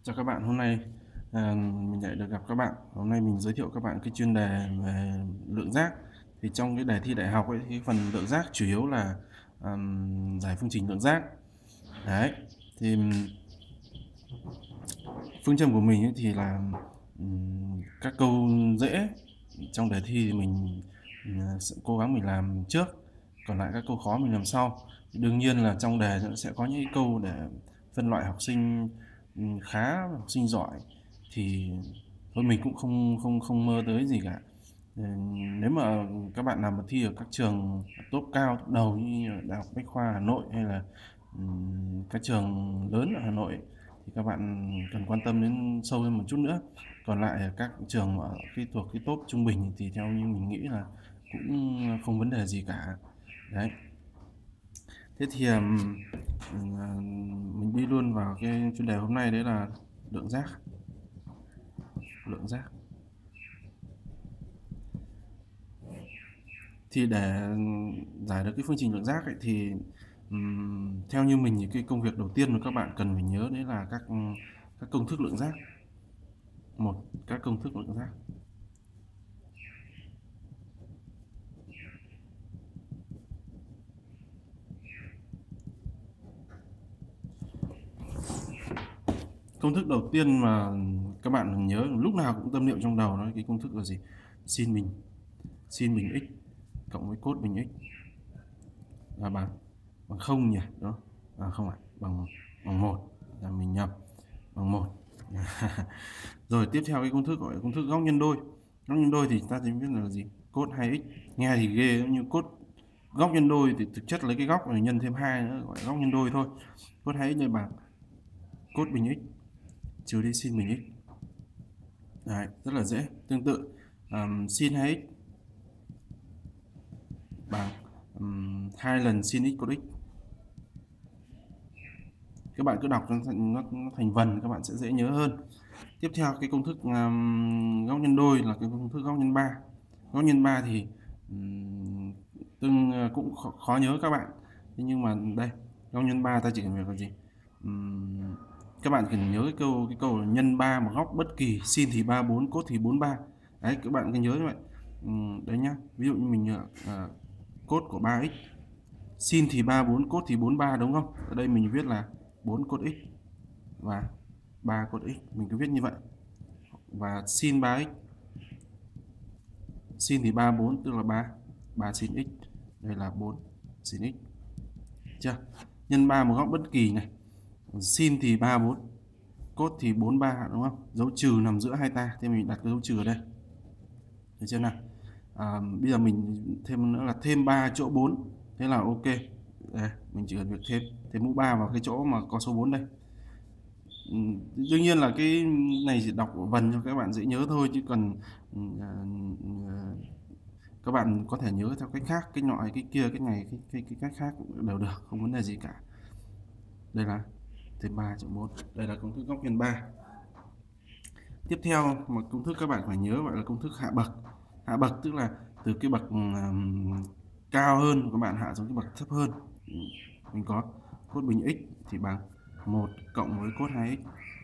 Chào các bạn, hôm nay mình lại được gặp các bạn. Hôm nay mình giới thiệu các bạn cái chuyên đề về lượng giác. Thì trong cái đề thi đại học ấy, thì phần lượng giác chủ yếu là giải phương trình lượng giác. Đấy, thì phương châm của mình ấy thì là các câu dễ trong đề thi thì mình sẽ cố gắng mình làm trước, còn lại các câu khó mình làm sau. Đương nhiên là trong đề nó sẽ có những câu để phân loại học sinh khá, học sinh giỏi, thì thôi mình cũng không không không mơ tới gì cả. Nếu mà các bạn nào mà thi ở các trường top cao, top đầu như Đại học Bách khoa Hà Nội hay là các trường lớn ở Hà Nội thì các bạn cần quan tâm đến sâu hơn một chút nữa. Còn lại các trường ở thuộc cái top trung bình thì theo như mình nghĩ là cũng không vấn đề gì cả. Đấy. Thế thì mình đi luôn vào cái chuyên đề hôm nay, đấy là lượng giác. Lượng giác. Thì để giải được cái phương trình lượng giác ấy, thì theo như mình thì cái công việc đầu tiên mà các bạn cần phải nhớ đấy là các công thức lượng giác. Các công thức lượng giác. Công thức đầu tiên mà các bạn nhớ lúc nào cũng tâm niệm trong đầu đó, cái công thức là gì? Sin bình x cộng với cos bình x là bằng không nhỉ? Đó. Không phải, bằng 1, là mình nhầm, bằng 1. Rồi tiếp theo cái công thức gọi là công thức góc nhân đôi. Góc nhân đôi thì ta chỉ biết là gì? Cos 2x. Nghe thì ghê, nhưng cos góc nhân đôi thì thực chất lấy cái góc rồi nhân thêm 2 nữa gọi là góc nhân đôi thôi. Cos 2x nhân bằng cos bình x trừ đi sin bình x. Đấy, rất là dễ. Tương tự sin 2x bằng 2 lần sin x cos x. Các bạn cứ đọc nó thành vần, các bạn sẽ dễ nhớ hơn. Tiếp theo cái công thức góc nhân đôi là cái công thức góc nhân 3. Góc nhân 3 thì cũng khó nhớ các bạn. Thế nhưng mà đây, góc nhân 3 ta chỉ cần việc là gì? Các bạn cần nhớ cái câu là nhân 3 một góc bất kỳ, sin thì 34, cos thì 43. Đấy, các bạn cứ nhớ như vậy. Đấy nhá. Ví dụ như mình cos của 3x, sin thì 34, cos thì 43 đúng không? Ở đây mình viết là 4 cos x và 3 cos x, mình cứ viết như vậy. Và sin 3x, sin thì 34 tức là 3 sin x, đây là 4 sin x. Chưa? Nhân 3 một góc bất kỳ này. Sin thì 34, cos thì 43 đúng không? Dấu trừ nằm giữa hai ta, thì mình đặt cái dấu trừ ở đây. Được chưa nào? Bây giờ mình thêm nữa là thêm 3 chỗ 4, thế là ok. Đây, mình chỉ cần việc thêm mũ 3 vào cái chỗ mà có số 4 đây. Đương nhiên là cái này chỉ đọc vần cho các bạn dễ nhớ thôi, chứ còn các bạn có thể nhớ theo cách khác, cái nọ cái kia, cái này cái cách khác cũng đều được, không vấn đề gì cả. Đây là thêm 3/4, đây là công thức góc nhân 3. Tiếp theo một công thức các bạn phải nhớ gọi là công thức hạ bậc. Hạ bậc tức là từ cái bậc cao hơn các bạn hạ xuống cái bậc thấp hơn. Mình có cos bình x thì bằng 1 cộng với cos 2x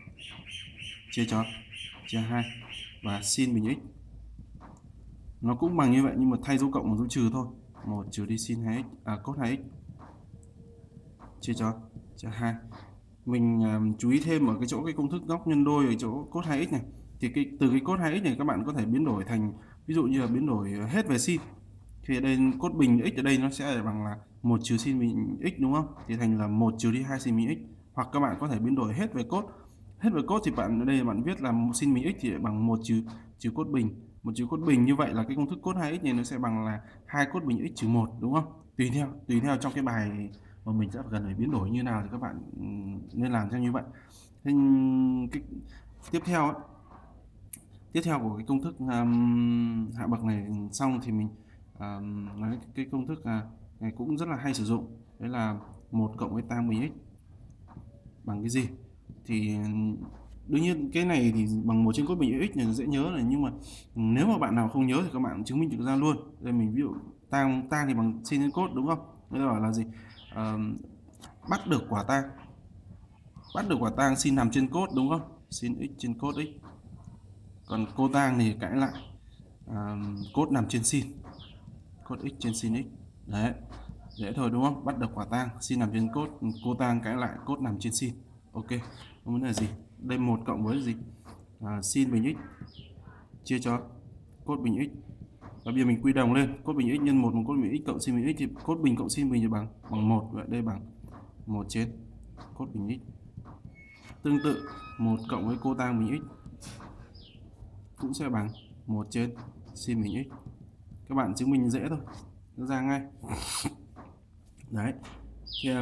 chia 2 và sin bình x nó cũng bằng như vậy, nhưng mà thay dấu cộng và dấu trừ thôi. 1 trừ đi sin 2x cos 2x chia 2. Mình chú ý thêm ở cái chỗ cái công thức góc nhân đôi ở chỗ cos 2x này, thì từ cái cos 2x này các bạn có thể biến đổi thành, ví dụ như là biến đổi hết về sin, thì ở đây cos bình x ở đây nó sẽ bằng là 1 trừ sin bình x đúng không, thì thành là 1 trừ đi 2 sin bình x. Hoặc các bạn có thể biến đổi hết về cos. Hết về cos thì bạn ở đây bạn viết là sin bình x thì bằng 1 trừ cos bình. 1 trừ cos bình, như vậy là cái công thức cos 2x này nó sẽ bằng là 2 cos bình x trừ 1 đúng không? Tùy theo trong cái bài mà mình sẽ cần phải biến đổi như nào thì các bạn nên làm theo như vậy. Thế cái tiếp theo của cái công thức hạ bậc này xong thì mình nói cái công thức này cũng rất là hay sử dụng, đấy là 1 cộng với tan bình x bằng cái gì. Thì đương nhiên cái này thì bằng 1 trên cos bình x này dễ nhớ này, nhưng mà nếu mà bạn nào không nhớ thì các bạn chứng minh được ra luôn. Đây mình ví dụ tan thì bằng sin trên cos đúng không? Đây bảo là gì? Bắt được quả tang sin nằm trên cos đúng không? sin x trên cos x. Còn cô tang thì cãi lại cos nằm trên sin, cos x trên sin x. Đấy, dễ thôi đúng không? Bắt được quả tang, sin nằm trên cos, cô tang cãi lại cos nằm trên sin. Ok, không vấn đề gì. Đây 1 cộng với gì? Sin bình x chia cho cos bình x. Và bây giờ mình quy đồng lên, cos bình x nhân 1 bằng cos bình x cộng sin bình x thì cos bình cộng sin bình thì bằng 1. Vậy đây bằng 1 trên cos bình x. Tương tự 1 cộng với cô tang bình x cũng sẽ bằng 1 trên sin bình x. Các bạn chứng minh dễ thôi, nó ra ngay. Đấy. Thì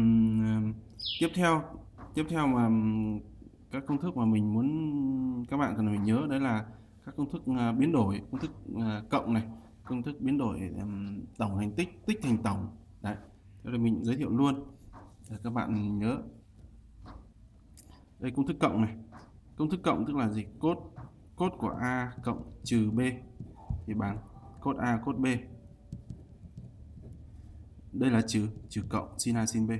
tiếp theo mà các công thức mà mình muốn các bạn cần phải nhớ đấy là các công thức biến đổi, công thức cộng này, công thức biến đổi tổng thành tích, tích thành tổng. Đấy, thế là mình giới thiệu luôn để các bạn nhớ. Đây công thức cộng này, công thức cộng tức là gì? Cos của A cộng trừ B thì bằng cos A cos B. Đây là trừ cộng sin A sin B.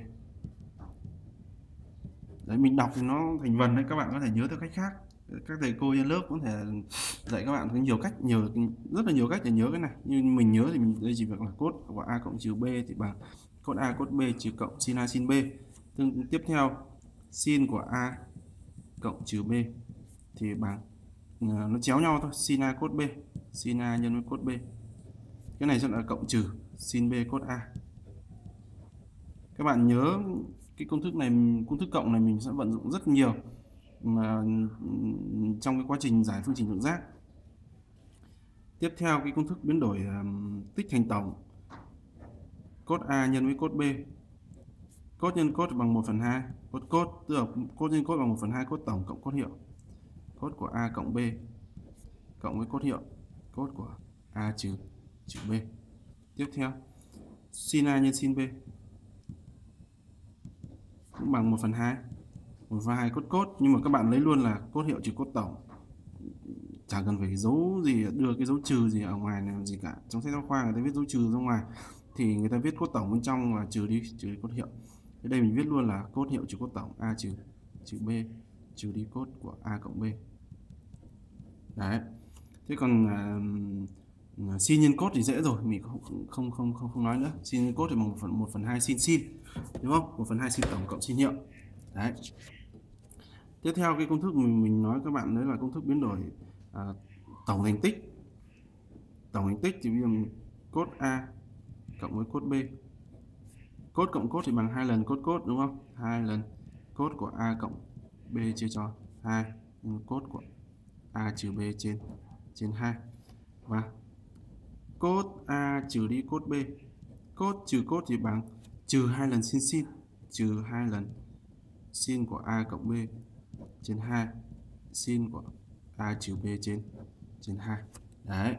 Đấy, mình đọc thì nó thành vần đấy, các bạn có thể nhớ theo cách khác. Các thầy cô trên lớp có thể dạy các bạn có nhiều cách, rất là nhiều cách để nhớ cái này. Nhưng mình nhớ thì mình đây chỉ việc là cos của A cộng trừ B thì bằng cos A cos B trừ cộng sin A sin B. Tiếp theo sin của A cộng trừ B thì bằng nó chéo nhau thôi, sin A cos B, sin A nhân với cos B. Cái này sẽ là cộng trừ sin B cos A. Các bạn nhớ cái công thức này, công thức cộng này mình sẽ vận dụng rất nhiều mà trong cái quá trình giải phương trình lượng giác. Tiếp theo cái công thức biến đổi tích thành tổng, cos A nhân với cos B. Cos nhân cos bằng 1/2, cos tức là cos nhân cos bằng 1/2 cos tổng cộng cos hiệu. Cos của A cộng B cộng với cos hiệu cos của A trừ B. Tiếp theo sin A nhân sin B cũng bằng 1/2 cos, nhưng mà các bạn lấy luôn là cos hiệu trừ cos tổng, chẳng cần phải dấu gì, đưa cái dấu trừ gì ở ngoài này gì cả. Trong sách giáo khoa người ta viết dấu trừ ra ngoài thì người ta viết cos tổng bên trong và trừ đi cos hiệu. Ở đây mình viết luôn là cos hiệu trừ cos tổng A trừ B trừ đi cos của A cộng B. Đấy. Thế còn sin nhân cos thì dễ rồi, mình không nói nữa. Sin nhân cos thì bằng 1/2 sin, đúng không? 1/2 sin tổng cộng sin hiệu. Đấy. Tiếp theo cái công thức mình nói các bạn đấy là công thức biến đổi tổng thành tích. Tổng thành tích thì bây giờ cos A cộng với cos B. Cos cộng cos thì bằng 2 lần cos đúng không? 2 lần cos của A cộng B chia cho 2 cos của A trừ B trên 2. Và cos A trừ đi cos B. Cos trừ cos thì bằng trừ 2 lần sin, trừ 2 lần sin của A cộng B trên 2 sin của A trừ B trên 2. Đấy.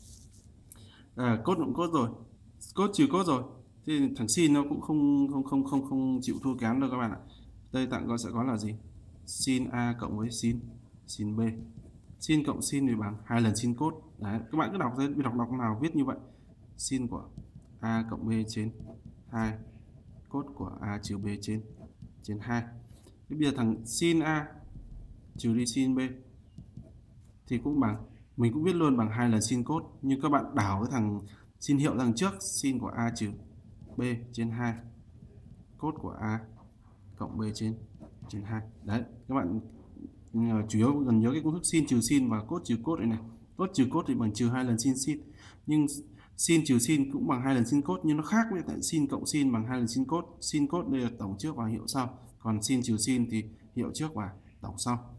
Cos cũng cos rồi, cos trừ cos rồi. Thì thằng sin nó cũng không chịu thua kém đâu các bạn ạ. Đây tặng sẽ có là gì? Sin A cộng với sin B. Sin cộng sin thì bằng 2 lần sin cos. Đấy, các bạn cứ đọc ra, đọc nào viết như vậy. Sin của A cộng B trên 2 cos của A trừ B trên 2. Thế bây giờ thằng sin A trừ đi sin B thì cũng bằng, mình cũng viết luôn bằng 2 lần sin cos, nhưng các bạn đảo cái thằng sin hiệu đằng trước, sin của A trừ B trên 2 cos của A cộng B trên 2. Đấy, các bạn chủ yếu cần nhớ cái công thức sin trừ sin và cos trừ cos này. Cos trừ cos thì bằng trừ 2 lần sin, nhưng sin trừ sin cũng bằng 2 lần sin cos, nhưng nó khác với tại sin cộng sin bằng 2 lần sin cos. Sin cos đây là tổng trước và hiệu sau, còn sin trừ sin thì hiệu trước và tổng sau.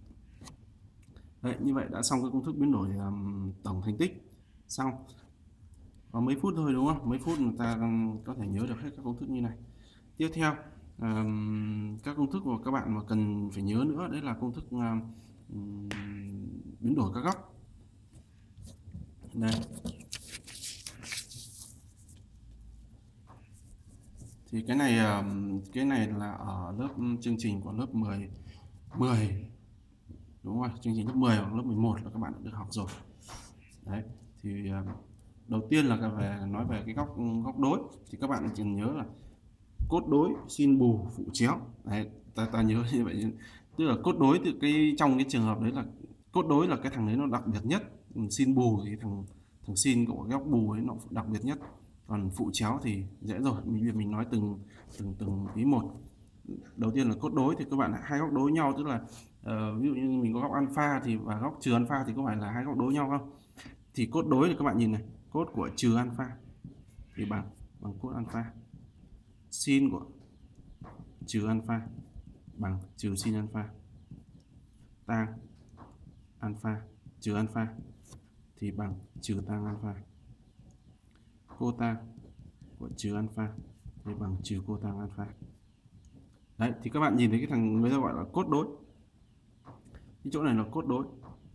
Đấy, như vậy đã xong cái công thức biến đổi tổng thành tích. Xong. Có mấy phút thôi đúng không? Mấy phút người ta có thể nhớ được hết các công thức như này. Tiếp theo các công thức mà các bạn mà cần phải nhớ nữa đấy là công thức biến đổi các góc. Đây. Thì cái này là ở lớp chương trình của lớp 10 đúng rồi, chương trình lớp 10 hoặc lớp 11 là các bạn đã được học rồi. Đấy, thì đầu tiên là nói về cái góc đối thì các bạn chỉ nhớ là cốt đối, sin bù, phụ chéo. Đấy, ta nhớ như vậy Tức là cốt đối, từ cái trong cái trường hợp đấy là cốt đối là cái thằng đấy nó đặc biệt nhất. Sin bù thì thằng sin của góc bù ấy nó đặc biệt nhất. Còn phụ chéo thì dễ rồi, mình nói từng ý một. Đầu tiên là cốt đối thì các bạn hai góc đối nhau, tức là ví dụ như mình có góc alpha thì và góc trừ alpha thì có phải là hai góc đối nhau không? Thì cốt đối thì các bạn nhìn này, cốt của trừ alpha thì bằng cốt alpha, sin của trừ alpha bằng trừ sin alpha, tan alpha trừ alpha thì bằng trừ tan alpha, cota của trừ alpha thì bằng trừ cota alpha. Đấy, thì các bạn nhìn thấy cái thằng người ta gọi là cốt đối. Cái chỗ này là cốt đối.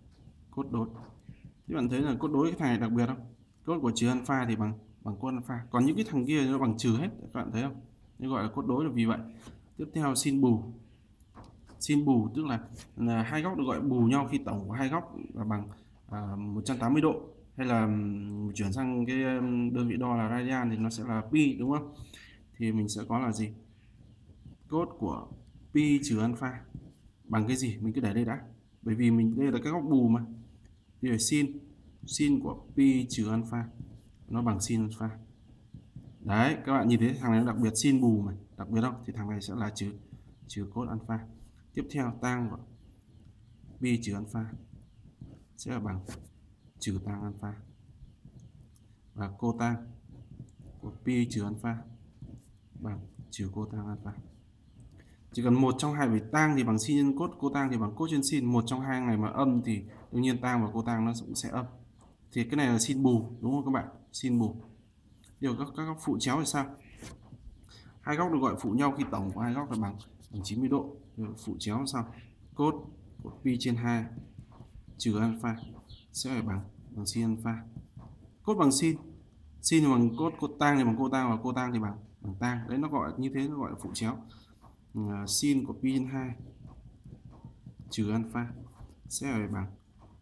Các bạn thấy là cốt đối cái thằng này đặc biệt không? Cốt của trừ alpha thì bằng cốt alpha. Còn những cái thằng kia nó bằng trừ hết, các bạn thấy không? Nên gọi là cốt đối là vì vậy. Tiếp theo sin bù. Sin bù tức là hai góc được gọi bù nhau khi tổng của hai góc là bằng 180 độ, hay là chuyển sang cái đơn vị đo là radian thì nó sẽ là pi, đúng không? Thì mình sẽ có là gì? Cốt của pi trừ alpha bằng cái gì? Mình cứ để đây đã. Bởi vì mình đây là cái góc bù mà. Thì phải sin của pi trừ alpha nó bằng sin alpha. Đấy, các bạn nhìn thấy thằng này nó đặc biệt, sin bù mà, đặc biệt không? Thì thằng này sẽ là trừ cốt alpha. Tiếp theo tan của pi trừ alpha sẽ là bằng trừ tan alpha, và cotan của pi trừ alpha bằng trừ cotan alpha. Chỉ cần một trong hai, vì tang thì bằng sin nhân cốt, cotan thì bằng cốt trên sin, một trong hai này mà âm thì đương nhiên tang và cotan nó cũng sẽ âm. Thì cái này là sin bù, đúng không các bạn? Sin bù. Điều các góc phụ chéo thì sao? Hai góc được gọi phụ nhau khi tổng của hai góc là bằng 90 độ. Phụ chéo sao? Cốt của pi trên 2 trừ alpha sẽ phải bằng sin alpha. Cốt bằng sin thì bằng cốt, tang thì bằng cotan, và cotan thì bằng tang. Đấy, nó gọi như thế, nó gọi là phụ chéo. Sin của pi trên 2 trừ alpha sẽ phải bằng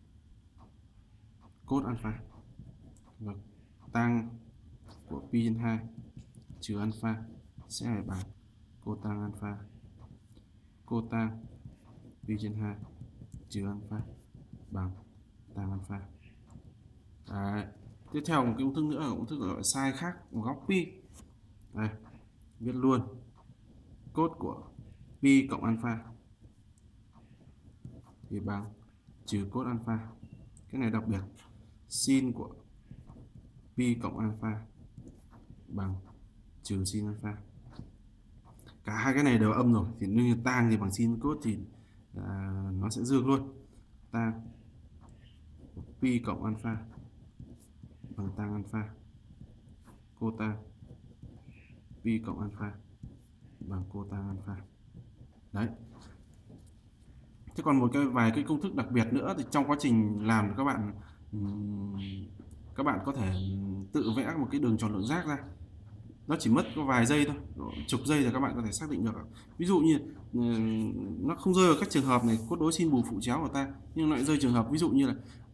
cốt alpha, và tang của pi trên 2 trừ alpha sẽ phải bằng cotan alpha, cotan pi trên 2 trừ alpha bằng tan alpha. Đấy. Tiếp theo một cái công thức nữa là công thức gọi là sai khác của góc pi. Đây, viết luôn. Cốt của pi cộng alpha thì bằng trừ cốt alpha. Cái này đặc biệt. Sin của pi cộng alpha bằng trừ sin alpha. Cả hai cái này đều âm rồi, thì đương nhiên tang thì bằng sin cốt thì nó sẽ dương luôn. Tang pi cộng alpha bằng tang alpha, cota pi cộng alpha bằng cotang alpha. Đấy. Thế còn vài cái công thức đặc biệt nữa thì trong quá trình làm các bạn có thể tự vẽ một cái đường tròn lượng giác ra. Nó chỉ mất có vài giây thôi, chục giây là các bạn có thể xác định được. Ví dụ như nó không rơi vào các trường hợp này, cốt đối sin bù phụ chéo của ta, nhưng lại rơi trường hợp ví dụ như là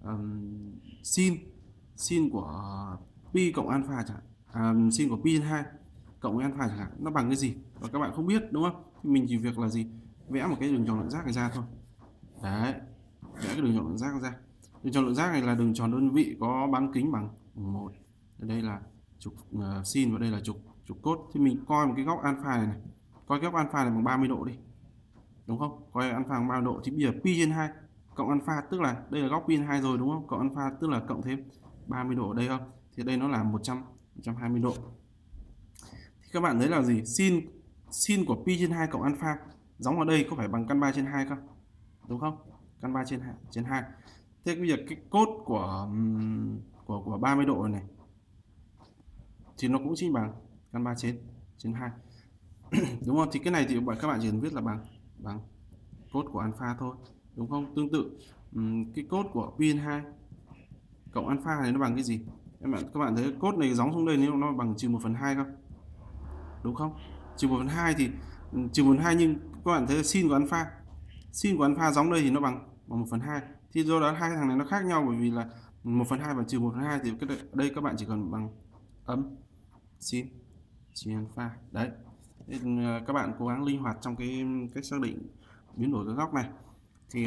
sin của pi cộng alpha chẳng hạn, sin của pi 2 cộng với alpha chẳng hạn, nó bằng cái gì và các bạn không biết, đúng không? Thì mình chỉ việc là gì, vẽ một cái đường tròn lượng giác này ra thôi. Đấy, vẽ cái đường tròn lượng giác ra. Đường tròn lượng giác này là đường tròn đơn vị có bán kính bằng 1. Đây là trục sin và đây là trục cốt. Thì mình coi một cái góc alpha này, coi góc alpha này bằng 30 độ đi, đúng không? Coi alpha bằng 30 độ thì bây giờ pi trên 2 cộng alpha, tức là đây là góc pi trên 2 rồi, đúng không? Cộng alpha tức là cộng thêm 30 độ ở đây không? Thì đây nó là 120 độ. Thì các bạn thấy là gì? Sin của pi trên 2 cộng alpha giống ở đây có phải bằng căn 3 trên 2 không? Đúng không? Căn 3 trên 2. Thế bây giờ cái cốt của 30 độ này thì nó cũng chính bằng căn 3 trên 2. Đúng không? Thì cái này thì các bạn chỉ cần viết là bằng cốt của alpha thôi, đúng không? Tương tự cái cốt của pi 2 cộng alpha này nó bằng cái gì? Các bạn thấy cốt này gióng xuống đây nếu nó bằng trừ 1/2 không? Đúng không? Trừ 1/2 thì trừ 1/2, nhưng các bạn thấy sin của alpha gióng đây thì nó bằng 1/2. Thì do đó hai thằng này nó khác nhau, bởi vì là 1/2 và trừ 1/2 thì đây các bạn chỉ cần bằng âm sin alpha. Đấy. Nên các bạn cố gắng linh hoạt trong cái cách xác định biến đổi cái góc này. Thì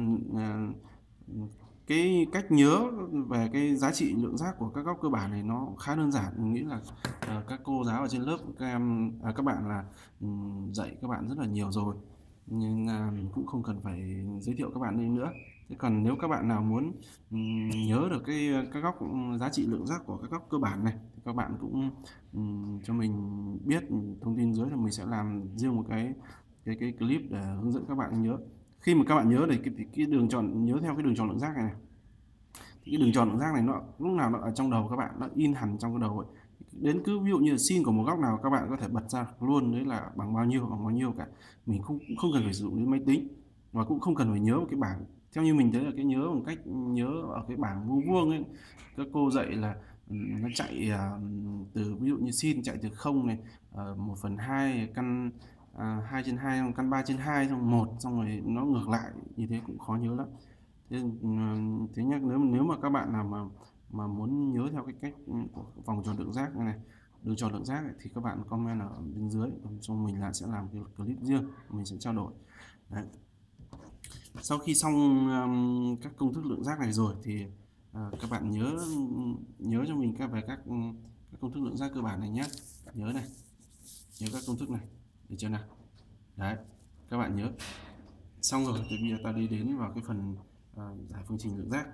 cái cách nhớ về cái giá trị lượng giác của các góc cơ bản này nó khá đơn giản. Mình nghĩ là các cô giáo ở trên lớp các bạn là dạy các bạn rất là nhiều rồi, nhưng mình cũng không cần phải giới thiệu các bạn đây nữa. Thế còn nếu các bạn nào muốn nhớ được các góc giá trị lượng giác của các góc cơ bản này thì các bạn cũng cho mình biết thông tin dưới, là mình sẽ làm riêng một cái clip để hướng dẫn các bạn nhớ. Khi mà các bạn nhớ thì cái đường tròn, nhớ theo cái đường tròn lượng giác này, cái đường tròn lượng giác này nó lúc nào nó ở trong đầu các bạn, nó in hẳn trong cái đầu ấy. Đến cứ ví dụ như là sin của một góc nào các bạn có thể bật ra luôn, đấy là bằng bao nhiêu cả. Mình cũng không cần phải sử dụng đến máy tính, và cũng không cần phải nhớ một cái bảng. Theo như mình thấy là cái nhớ một cách nhớ ở cái bảng vuông vuông ấy, các cô dạy là nó chạy từ ví dụ như sin chạy từ 0 này, 1/2 căn 2/2 căn 3/2 xong 1, xong rồi nó ngược lại, như thế cũng khó nhớ lắm. Thế nhắc nếu mà các bạn nào mà muốn nhớ theo cái cách của vòng tròn lượng giác này, đường tròn lượng giác này, thì các bạn comment ở bên dưới, xong mình sẽ làm cái clip riêng, mình sẽ trao đổi. Đấy. Sau khi xong các công thức lượng giác này rồi thì các bạn nhớ cho mình về các công thức lượng giác cơ bản này nhé. Nhớ các công thức này, được chưa nào? Đấy, các bạn nhớ xong rồi thì bây giờ ta đi đến vào cái phần giải phương trình lượng giác.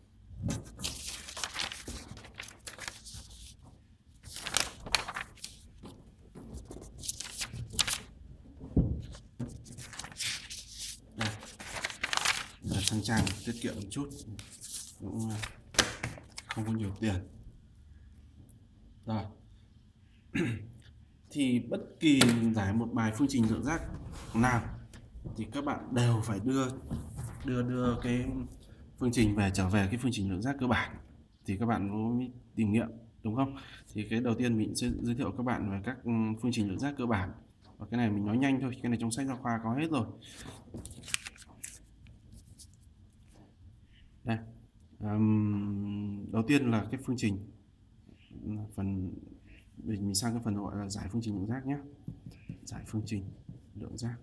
Đây, giờ sang trang tiết kiệm một chút, cũng không có nhiều tiền rồi. Thì bất kỳ giải một bài phương trình lượng giác nào thì các bạn đều phải đưa cái phương trình trở về cái phương trình lượng giác cơ bản thì các bạn mới tìm nghiệm, đúng không? Thì cái đầu tiên mình sẽ giới thiệu các bạn về các phương trình lượng giác cơ bản, và cái này mình nói nhanh thôi, cái này trong sách giáo khoa có hết rồi. Đây, đầu tiên là cái phương trình, mình sang cái phần gọi là giải phương trình lượng giác nhé. Giải phương trình lượng giác.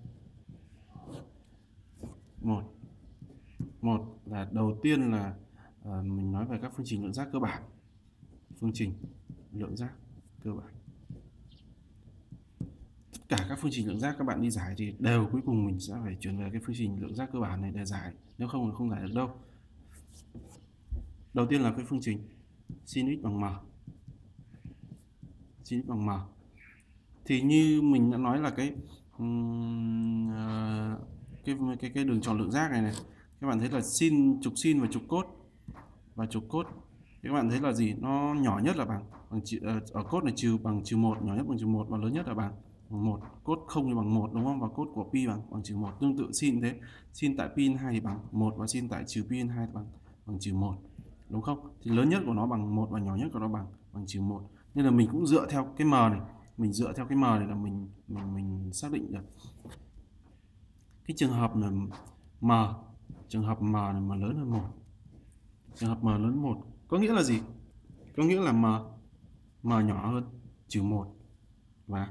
Một là đầu tiên là mình nói về các phương trình lượng giác cơ bản. Phương trình lượng giác cơ bản, tất cả các phương trình lượng giác các bạn đi giải thì đều cuối cùng mình sẽ phải chuyển về cái phương trình lượng giác cơ bản này để giải, nếu không thì không giải được đâu. Đầu tiên là cái phương trình sin x bằng m. Sin x bằng m thì như mình đã nói là cái đường tròn lượng giác này các bạn thấy là trục sin và trục cốt thì các bạn thấy là gì, nó nhỏ nhất là bằng ở cốt này bằng -1, nhỏ nhất bằng -1 và lớn nhất là bằng 1. Cốt 0 thì bằng 1, đúng không? Và cốt của pi bằng -1. Tương tự sin thế, sin tại pi 2 thì bằng 1 và sin tại trừ pi 2 bằng -1, đúng không? Thì lớn nhất của nó bằng 1 và nhỏ nhất của nó bằng -1. Nên là mình cũng dựa theo cái m này, là mình xác định được cái trường hợp là trường hợp m này mà lớn hơn 1. Trường hợp m lớn hơn 1 có nghĩa là gì? Có nghĩa là m nhỏ hơn -1 và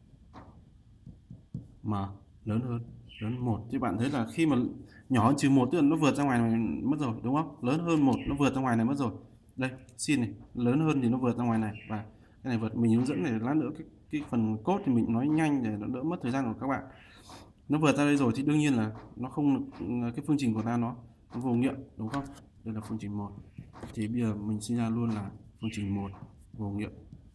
m lớn hơn 1. Thì bạn thấy là khi mà nhỏ hơn -1 tức là nó vượt ra ngoài này mất rồi, đúng không? Lớn hơn 1 nó vượt ra ngoài này mất rồi. Đây, sin này, lớn hơn thì nó vượt ra ngoài này, và cái này vượt, mình hướng dẫn để lát nữa cái phần cốt thì mình nói nhanh để nó đỡ mất thời gian của các bạn. Nó vượt ra đây rồi thì đương nhiên là nó không, cái phương trình của ta nó vô nghiệm, đúng không? Đây là phương trình 1. Thì bây giờ mình sinh ra luôn là phương trình 1 vô nghiệm.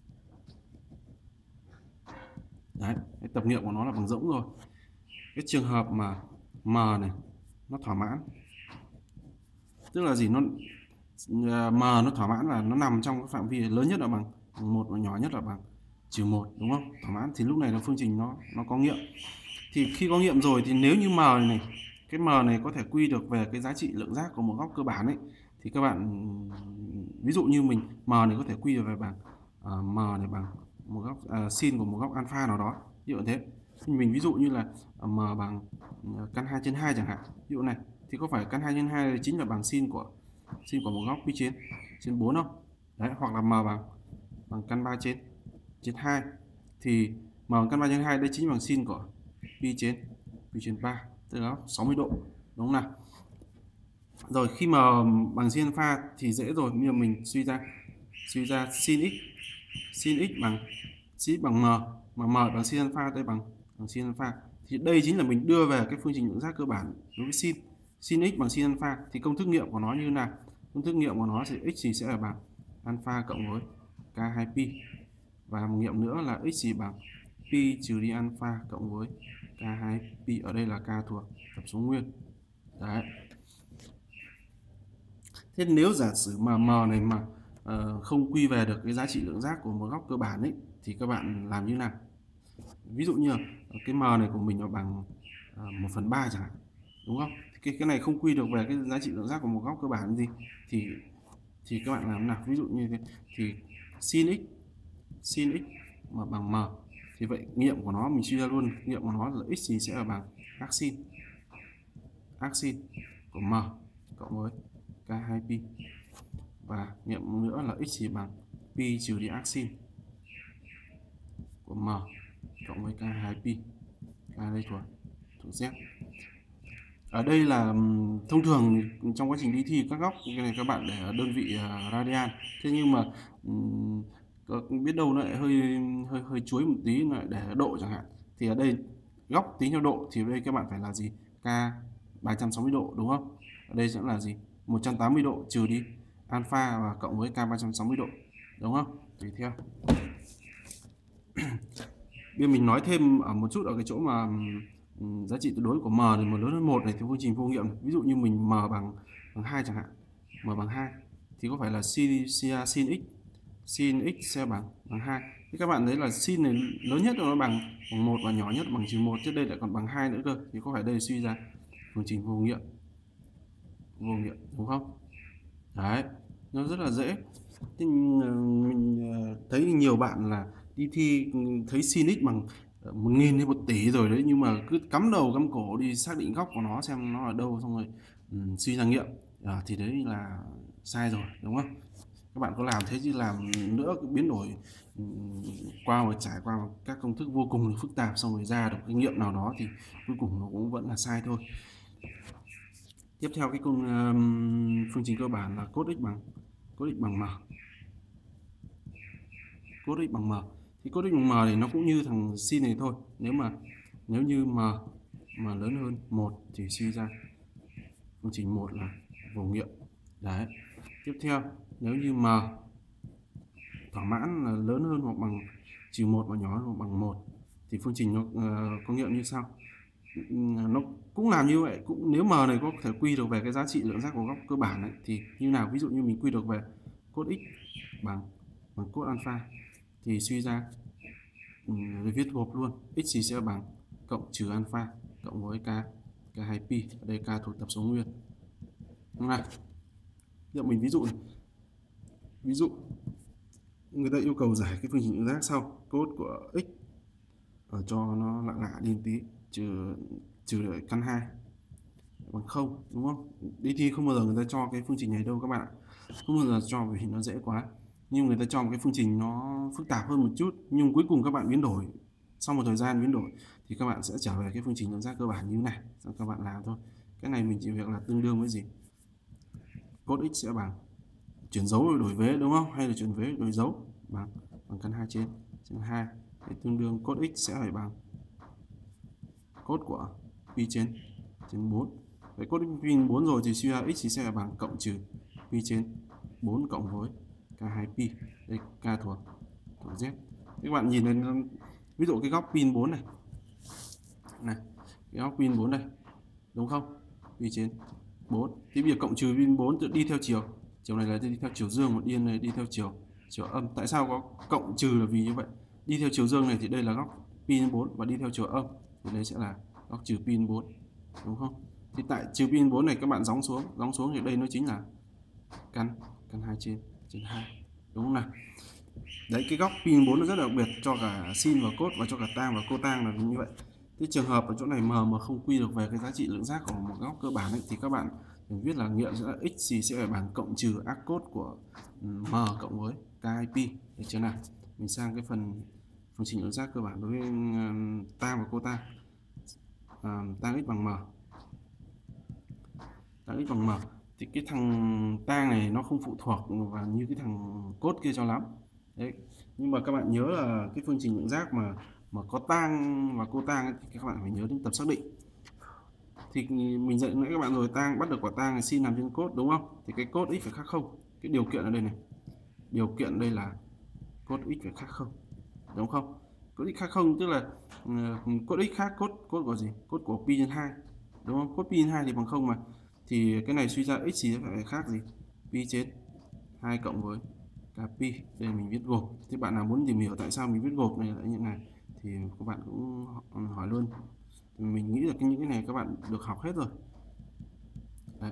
Đấy, cái tập nghiệm của nó là bằng rỗng rồi. Cái trường hợp mà m này nó thỏa mãn, tức là gì, m nó thỏa mãn và nó nằm trong cái phạm vi lớn nhất là bằng 1 và nhỏ nhất là bằng -1, đúng không? Thỏa mãn thì lúc này là phương trình nó có nghiệm. Thì khi có nghiệm rồi thì nếu như m này, cái m này có thể quy được về cái giá trị lượng giác của một góc cơ bản ấy, thì các bạn ví dụ như m này có thể quy được về bằng m này bằng một góc sin của một góc alpha nào đó, ví dụ thế. Mình ví dụ như là m bằng căn 2/2 chẳng hạn, ví dụ này, thì có phải căn 2/2 chính là bằng sin của một góc pi trên 4 không? Đấy, hoặc là m bằng căn 3/2 thì m bằng căn 3/2 đây chính bằng sin của pi trên 3, tức là góc 60 độ, đúng không nào? Rồi khi mà bằng sin alpha thì dễ rồi, bây giờ mình suy ra sin x bằng m, mà m bằng sin alpha, đây bằng sin alpha, thì đây chính là mình đưa về cái phương trình lượng giác cơ bản đối với sin x bằng sin alpha. Thì công thức nghiệm của nó như thế nào? Công thức nghiệm của nó thì x thì sẽ là bằng alpha cộng với k2pi, và một nghiệm nữa là x thì bằng pi trừ đi alpha cộng với k2pi, ở đây là k thuộc tập số nguyên. Đấy. Thế nếu giả sử mà m này mà không quy về được cái giá trị lượng giác của một góc cơ bản ấy, thì các bạn làm như nào? Ví dụ như là cái m này của mình nó bằng 1/3 chẳng hạn, đúng không? Cái này không quy được về cái giá trị lượng giác của một góc cơ bản gì, thì các bạn làm thế nào? Ví dụ như thế thì sin x mà bằng m, thì vậy nghiệm của nó mình suy ra luôn, nghiệm của nó là x thì sẽ là bằng arc sin của m cộng với k2pi, và nghiệm nữa là x thì bằng pi trừ đi arc sin của m cộng với k2pi, k đây thuộc z. Ở đây là thông thường trong quá trình đi thi các góc cái này các bạn để ở đơn vị radian, thế nhưng mà biết đâu nó lại hơi chuối một tí, nó lại để độ chẳng hạn, thì ở đây góc tính theo độ thì ở đây các bạn phải là gì? K 360 độ, đúng không? Ở đây sẽ là gì? 180 độ trừ đi alpha và cộng với k 360 độ, đúng không? Tùy theo. Bây giờ mình nói thêm ở một chút ở cái chỗ mà giá trị tuyệt đối của m thì lớn hơn 1 này, thì phương trình vô nghiệm này. Ví dụ như mình m bằng 2 chẳng hạn, m bằng 2 thì có phải là sin x sẽ bằng 2. Thì các bạn thấy là sin này lớn nhất nó bằng 1 và nhỏ nhất bằng -1, trước đây lại còn bằng 2 nữa cơ, thì có phải đây suy ra phương trình vô nghiệm, đúng không? Đấy, nó rất là dễ. Thì mình thấy nhiều bạn là đi thi thấy sin x bằng 1000 hay 1 tỷ rồi đấy, nhưng mà cứ cắm đầu cắm cổ đi xác định góc của nó xem nó ở đâu, xong rồi suy ra nghiệm, thì đấy là sai rồi, đúng không? Các bạn có làm thế chứ làm nữa biến đổi trải qua các công thức vô cùng phức tạp, xong rồi ra được cái nghiệm nào đó thì cuối cùng nó cũng vẫn là sai thôi. Tiếp theo cái phương trình cơ bản là cos x bằng m. Cos x bằng m thì cos x bằng m thì nó cũng như thằng sin này thôi. Nếu như m lớn hơn 1 thì suy ra phương trình 1 là vô nghiệm. Đấy. Tiếp theo, nếu như m thỏa mãn là lớn hơn hoặc bằng -1 và nhỏ hơn hoặc bằng 1 thì phương trình nó có nghiệm như sau. Nó cũng làm như vậy, cũng nếu m này có thể quy được về cái giá trị lượng giác của góc cơ bản ấy, thì như nào? Ví dụ như mình quy được về cos x bằng cos alpha thì suy ra viết gộp luôn, x thì sẽ bằng cộng trừ alpha cộng với k2pi, ở đây k thuộc tập số nguyên. Đúng không? Giờ mình ví dụ người ta yêu cầu giải cái phương trình lượng giác sau, cos của x ở cho nó lạ đi một tí, trừ căn 2 bằng 0, đúng không? Đi thi không bao giờ người ta cho cái phương trình này đâu các bạn ạ, không bao giờ cho vì nó dễ quá, nhưng người ta cho một cái phương trình nó phức tạp hơn một chút, nhưng cuối cùng các bạn biến đổi, sau một thời gian biến đổi thì các bạn sẽ trở về cái phương trình lượng giác cơ bản như thế này, xong các bạn làm thôi. Cái này mình chỉ việc là tương đương với gì? Cos x sẽ bằng chuyển dấu rồi đổi vế, đúng không? Hay là chuyển vế đổi dấu, bằng căn 2 trên 2, thì tương đương cos x sẽ phải bằng cos của pi trên 4. Vậy cos pi trên 4 rồi thì suy ra x thì sẽ là bằng cộng trừ pi trên 4 cộng với k2pi, đây k thuộc z. Các bạn nhìn lên ví dụ cái góc pi 4 này, cái góc pi 4 đây, đúng không? Pi trên 4 thì bây giờ cộng trừ pi 4 tự đi theo chiều này là đi theo chiều dương, một điên này đi theo chiều âm. Tại sao có cộng trừ là vì như vậy, đi theo chiều dương này thì đây là góc pi 4, và đi theo chiều âm thì đây sẽ là góc trừ pi 4, đúng không? Thì tại trừ pi 4 này các bạn gióng xuống thì đây nó chính là căn 2 trên 2, đúng không nào? Đấy, cái góc pi 4 nó rất là đặc biệt cho cả sin và cos và cho cả tang và cotang là như vậy. Cái trường hợp ở chỗ này m mà không quy được về cái giá trị lượng giác của một góc cơ bản ấy, thì các bạn viết là nghiệm sẽ là x thì sẽ phải bằng cộng trừ arc cos của m cộng với k2pi, được chưa nào? Mình sang cái phần phương trình lượng giác cơ bản đối với tang và cotang. Tang x bằng m tang x bằng m. Thì cái thằng tang này nó không phụ thuộc vào như cái thằng cốt kia cho lắm. Đấy. Nhưng mà các bạn nhớ là cái phương trình lượng giác mà có tang và cô tang ấy, thì các bạn phải nhớ đến tập xác định. Thì mình dạy nãy các bạn rồi, tang bắt được quả tang là sin nằm trên cốt đúng không? Thì cái cốt x phải khác không. Cái điều kiện ở đây này. Điều kiện đây là cốt x phải khác không. Đúng không? Cốt x khác không tức là cốt x khác cốt của gì? Cốt của pi nhân 2. Đúng không? Cốt pi nhân 2 thì bằng 0 mà. Thì cái này suy ra x thì phải khác gì? Pi trên 2 cộng với cả pi. Đây mình viết gộp. Thế bạn nào muốn tìm hiểu tại sao mình viết gộp này là như này thì các bạn cũng hỏi luôn. Mình nghĩ là những cái này các bạn được học hết rồi. Đấy.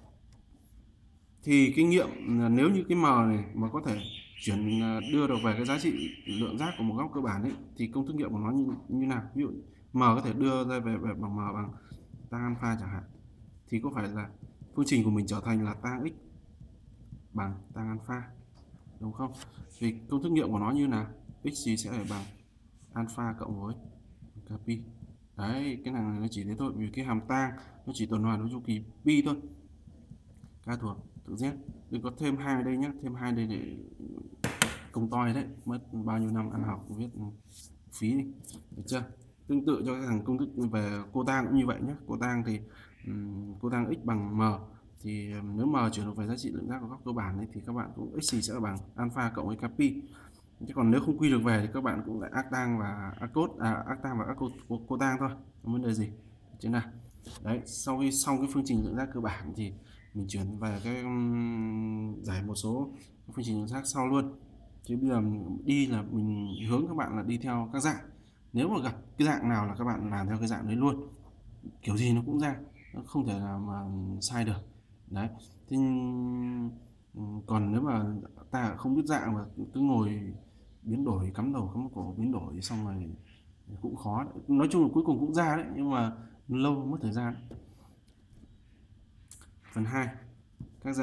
Thì kinh nghiệm là nếu như cái m này mà có thể chuyển đưa được về cái giá trị lượng giác của một góc cơ bản ấy thì công thức nghiệm của nó như nào? Ví dụ m có thể đưa ra về bằng m bằng tang alpha chẳng hạn, thì có phải là phương trình của mình trở thành là tang x bằng tang alpha, đúng không? Vì công thức nghiệm của nó như nào? X thì sẽ phải bằng alpha cộng với cả pi. Đấy, cái này nó chỉ thế thôi, vì cái hàm tang nó chỉ tuần hoàn với chu kỳ pi thôi. Ca thuộc tự Z, đừng có thêm 2 đây nhé, thêm 2 đây để công toi đấy, mất bao nhiêu năm ăn học viết phí đi, được chưa? Tương tự cho cái thằng công thức về cô tang cũng như vậy nhé. Cô tang thì cô tang x bằng m, thì nếu m chuyển được về giá trị lượng giác của góc cơ bản ấy, thì các bạn cũng x sẽ bằng alpha cộng với pi. Chứ còn nếu không quy được về thì các bạn cũng lại ác tang và ác tang và ác cô tang thôi, không vấn đề gì, chứ nào. Đấy, sau khi xong cái phương trình lượng giác cơ bản thì mình chuyển về cái giải một số phương trình lượng giác sau luôn. Chứ bây giờ đi là mình hướng các bạn là đi theo các dạng. Nếu mà gặp cái dạng nào là các bạn làm theo cái dạng đấy luôn, kiểu gì nó cũng ra, nó không thể nào mà sai được. Đấy. Thế còn nếu mà ta không biết dạng mà cứ ngồi biến đổi, cắm đầu cắm cổ biến đổi xong rồi cũng khó đấy. Nói chung là cuối cùng cũng ra đấy, nhưng mà lâu, mất thời gian. Phần 2, các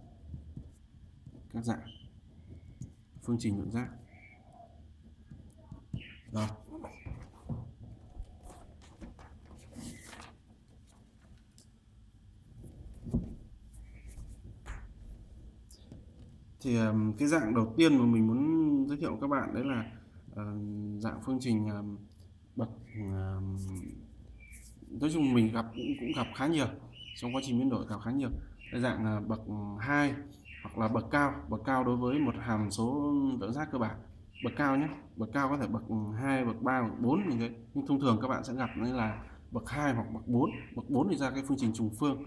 dạng phương trình lượng giác. Rồi. Thì cái dạng đầu tiên mà mình muốn giới thiệu các bạn đấy là dạng phương trình bậc nói chung mình cũng gặp khá nhiều trong quá trình biến đổi, gặp khá nhiều. Cái dạng bậc 2 hoặc là bậc cao đối với một hàm số lượng giác cơ bản. Bậc cao nhé, bậc cao có thể bậc 2, bậc 3, bậc 4 như thế. Nhưng thông thường các bạn sẽ gặp đây là bậc 2 hoặc bậc 4. Bậc 4 thì ra cái phương trình trùng phương.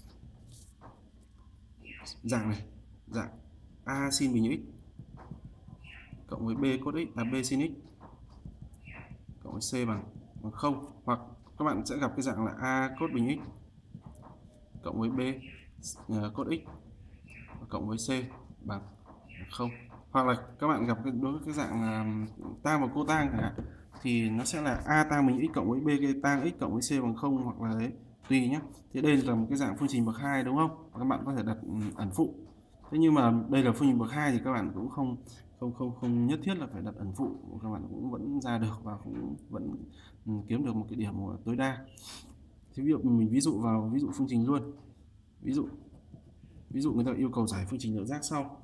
Dạng này, dạng a sin bình x cộng với b cos x B sin x cộng với c bằng 0, hoặc các bạn sẽ gặp cái dạng là a cos bình x cộng với b cos x cộng với c bằng 0, hoặc là các bạn gặp đối với cái dạng tang và cô tang chẳng hạn thì nó sẽ là a tang bình x cộng với b tang x cộng với c bằng 0, hoặc là đấy tùy nhé. Thì đây là một cái dạng phương trình bậc 2 đúng không? Và các bạn có thể đặt ẩn phụ. Thế nhưng mà đây là phương trình bậc 2 thì các bạn cũng không nhất thiết là phải đặt ẩn phụ, các bạn cũng vẫn ra được và cũng vẫn kiếm được một cái điểm tối đa. Thế ví dụ mình ví dụ vào ví dụ phương trình luôn. Ví dụ người ta yêu cầu giải phương trình lượng giác sau.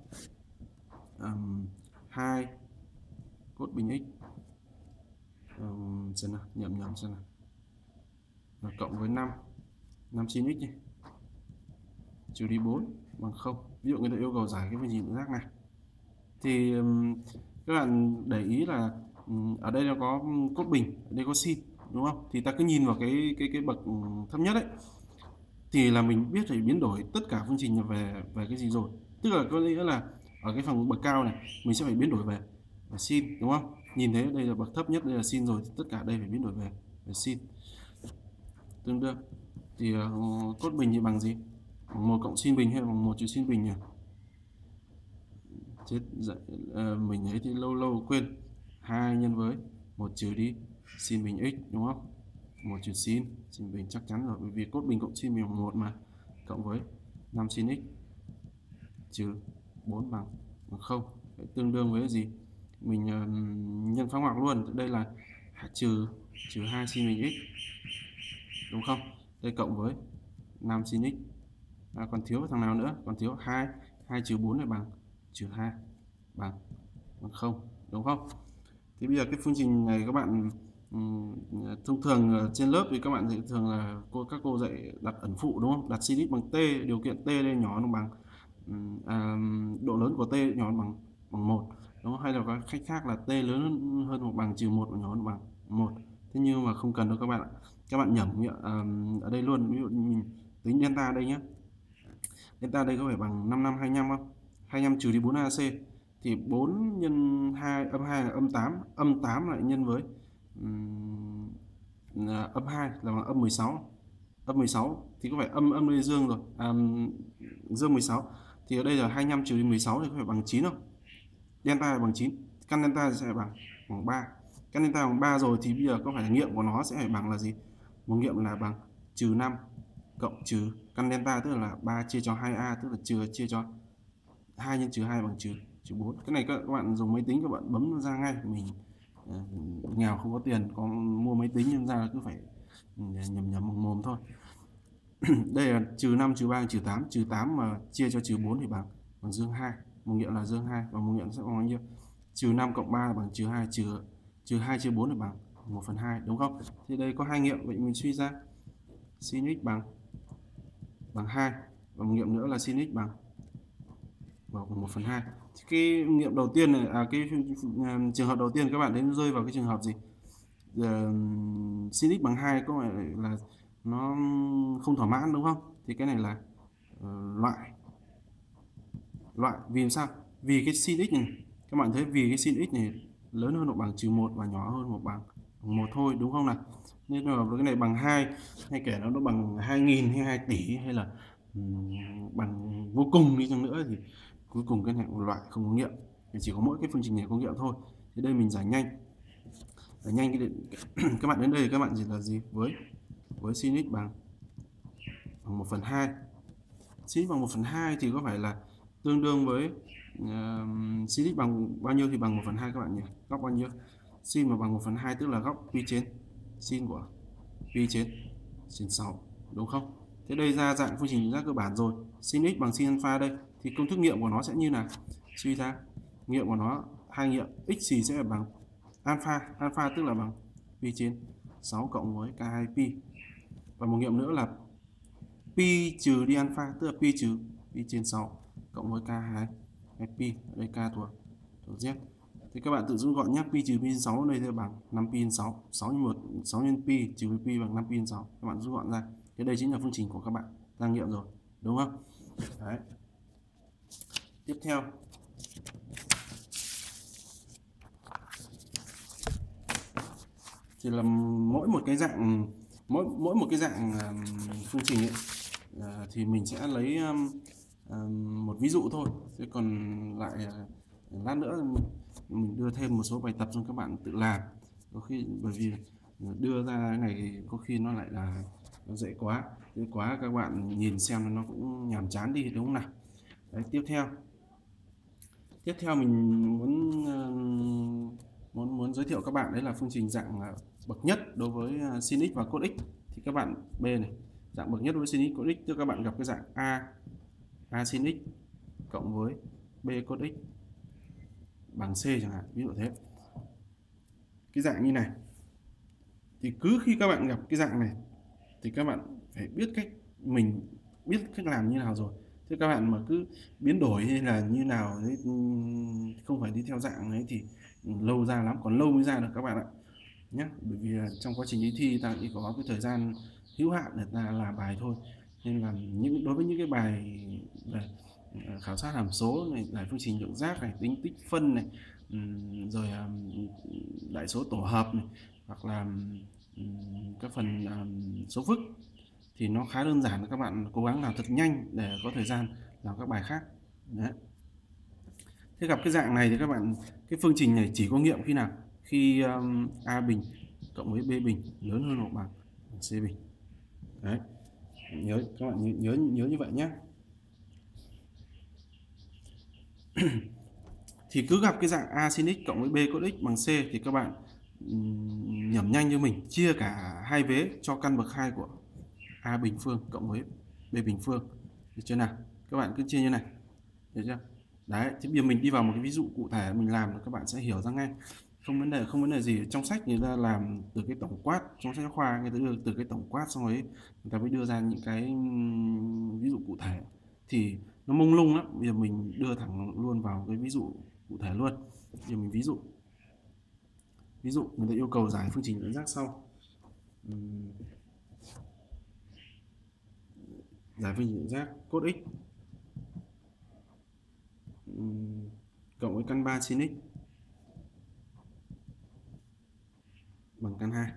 2 cos bình x xem nào, nhầm xem nào, và cộng với 5 sin x này, trừ đi 4 bằng 0. Ví dụ người ta yêu cầu giải cái phương trình lượng giác này thì các bạn để ý là ở đây nó có cos bình, ở đây có sin, đúng không? Thì ta cứ nhìn vào cái bậc thấp nhất ấy thì là mình biết phải biến đổi tất cả phương trình về cái gì rồi. Tức là có nghĩa là ở cái phần bậc cao này mình sẽ phải biến đổi về sin, đúng không? Nhìn thấy đây là bậc thấp nhất, đây là sin rồi, tất cả đây phải biến đổi về sin. Tương đương thì cos bình thì bằng gì? Bằng 1 cộng sin bình hay bằng 1 trừ sin bình nhỉ? Chết mình ấy thì lâu quên. 2 nhân với 1 trừ đi sin bình x, đúng không? 1 trừ sin bình chắc chắn rồi, bởi vì cos bình cộng sin bình bằng 1 mà, cộng với 5 sin x trừ 4 bằng 0. Đấy, tương đương với gì? Mình nhân phá ngoặc luôn, đây là trừ 2 sin bình x, đúng không? Đây cộng với 5 sin x Còn thiếu thằng nào nữa? Còn thiếu 2. 2 trừ 4 là bằng trừ 2 bằng 0, đúng không? Thì bây giờ cái phương trình này các bạn thông thường trên lớp thì các bạn thì thường là các cô dạy đặt ẩn phụ, đúng không? Đặt sin x bằng t, điều kiện t lên nhỏ nó bằng độ lớn của t nhỏ bằng 1, đúng không? Hay là có cách khác là t lớn hơn hoặc bằng trừ 1 và nhỏ hơn bằng 1. Thế nhưng mà không cần đâu các bạn ạ. Các bạn nhẩm ở đây luôn, ví dụ mình tính delta đây nhé. Delta đây có phải bằng 5525 không? 25 trừ đi 4ac thì 4 nhân 2 là âm 8, âm 8 lại nhân với âm 2 là bằng âm 16. Âm 16 thì có phải âm đây dương rồi. Dương 16 thì ở đây là 25 trừ đi 16 thì có phải bằng 9 không? Delta là bằng 9. Căn delta sẽ bằng 3. Căn delta bằng 3 rồi thì bây giờ có phải là nghiệm của nó sẽ phải bằng là gì? Một nghiệm là bằng trừ 5 cộng trừ căn delta, tức là 3 chia cho 2a, tức là chia cho 2 nhân trừ 2 bằng trừ 4. Cái này các bạn dùng máy tính các bạn bấm ra ngay. Mình nghèo không có tiền có mua máy tính nên ra cứ phải nhầm mồm thôi. Đây là trừ 5 trừ 3 trừ 8 mà chia cho trừ 4 thì bằng dương 2. Một nghiệm là dương 2 và một nghiệm sẽ bằng bao nhiêu? Trừ 5 cộng 3 là bằng trừ 2, trừ 2 chia 4 là bằng 1/2, đúng không? Thì đây có hai nghiệm, vậy mình suy ra sin x bằng 2 và một nghiệm nữa là sin x bằng 1/2. Cái nghiệm đầu tiên này cái trường hợp đầu tiên các bạn đến rơi vào cái trường hợp gì? Sin x bằng 2 có phải là nó không thỏa mãn, đúng không? Thì cái này là loại vì sao? Vì cái sin x này các bạn thấy, vì cái sin x này lớn hơn hoặc bằng trừ 1 và nhỏ hơn hoặc bằng 1 thôi, đúng không nào? Nên là cái này bằng 2 hay kể nó bằng 2000 hay 2 tỷ hay là bằng vô cùng đi chăng nữa thì cuối cùng cái này loại không có nghiệm, thì chỉ có mỗi cái phương trình này có nghiệm thôi. Thì đây mình giải nhanh cái các bạn đến đây các bạn chỉ là gì với sin x bằng 1/2. Sin x bằng 1/2 thì có phải là tương đương với sin x bằng bao nhiêu thì bằng 1/2 các bạn nhỉ? Góc bao nhiêu? Sin mà bằng 1/2 tức là góc pi trên sin của pi trên 6, đúng không? Thế đây ra dạng phương trình giác cơ bản rồi. Sin x bằng sin alpha đây thì công thức nghiệm của nó sẽ như nào? Suy ra nghiệm của nó hai nghiệm x thì sẽ bằng alpha tức là bằng pi trên 6 cộng với k2 pi. Và một nghiệm nữa là pi trừ đi alpha tức là pi trừ pi trên 6 cộng với k2 pi, ở đây k thuộc z. Thì các bạn tự dung gọn nhé, pi trừ pi trên 6 đây sẽ bằng 5 pi trên 6, 6 nhân 1 6 nhân pi trừ pi bằng 5 pi trên 6. Các bạn rút gọn ra. Cái đây chính là phương trình của các bạn ra nghiệm rồi, đúng không? Đấy. Tiếp theo thì là mỗi một cái dạng phương trình ấy, thì mình sẽ lấy một ví dụ thôi, chứ còn lại lát nữa mình đưa thêm một số bài tập cho các bạn tự làm. Có khi bởi vì đưa ra cái này có khi nó lại là nó dễ quá các bạn nhìn xem nó cũng nhàm chán đi, đúng không nào? Đấy, tiếp theo mình muốn giới thiệu các bạn đấy là phương trình dạng bậc nhất đối với sin x và cos x. Thì các bạn B này, dạng bậc nhất đối với sin x cos x, tức các bạn gặp cái dạng a sin x cộng với b cos x bằng c chẳng hạn, ví dụ thế. Cái dạng như này thì cứ khi các bạn gặp cái dạng này thì các bạn phải biết cách làm như nào rồi. Thế các bạn mà cứ biến đổi hay là như nào đấy, không phải đi theo dạng ấy thì lâu ra lắm, còn lâu mới ra được các bạn ạ nhé. Bởi vì trong quá trình đi thi ta chỉ có cái thời gian hữu hạn để ta làm bài thôi, nên là đối với những cái bài về khảo sát hàm số này, giải phương trình lượng giác này, tính tích phân này, rồi đại số tổ hợp này, hoặc là các phần số phức thì nó khá đơn giản, các bạn cố gắng làm thật nhanh để có thời gian làm các bài khác. Đấy. Thế gặp cái dạng này thì các bạn, cái phương trình này chỉ có nghiệm khi nào? Khi a bình cộng với b bình lớn hơn hoặc bằng c bình. Đấy. Các bạn nhớ như vậy nhé. Thì cứ gặp cái dạng a sin x cộng với b cos x bằng c thì các bạn nhẩm nhanh như mình, chia cả hai vế cho căn bậc 2 của a bình phương cộng với b bình phương. được chưa nào? Các bạn cứ chia như này, được chưa? Đấy, thì bây giờ mình đi vào một cái ví dụ cụ thể mình làm các bạn sẽ hiểu ra ngay. Không vấn đề gì. Trong sách người ta làm từ cái tổng quát, trong sách giáo khoa người ta đưa từ cái tổng quát, xong rồi người ta mới đưa ra những cái ví dụ cụ thể thì nó mông lung lắm. Bây giờ mình đưa thẳng luôn vào cái ví dụ cụ thể luôn. Bây giờ mình ví dụ người ta yêu cầu giải phương trình dẫn giác sau. Giải phương trình dẫn giác cos x cộng với căn 3 sin x bằng căn 2.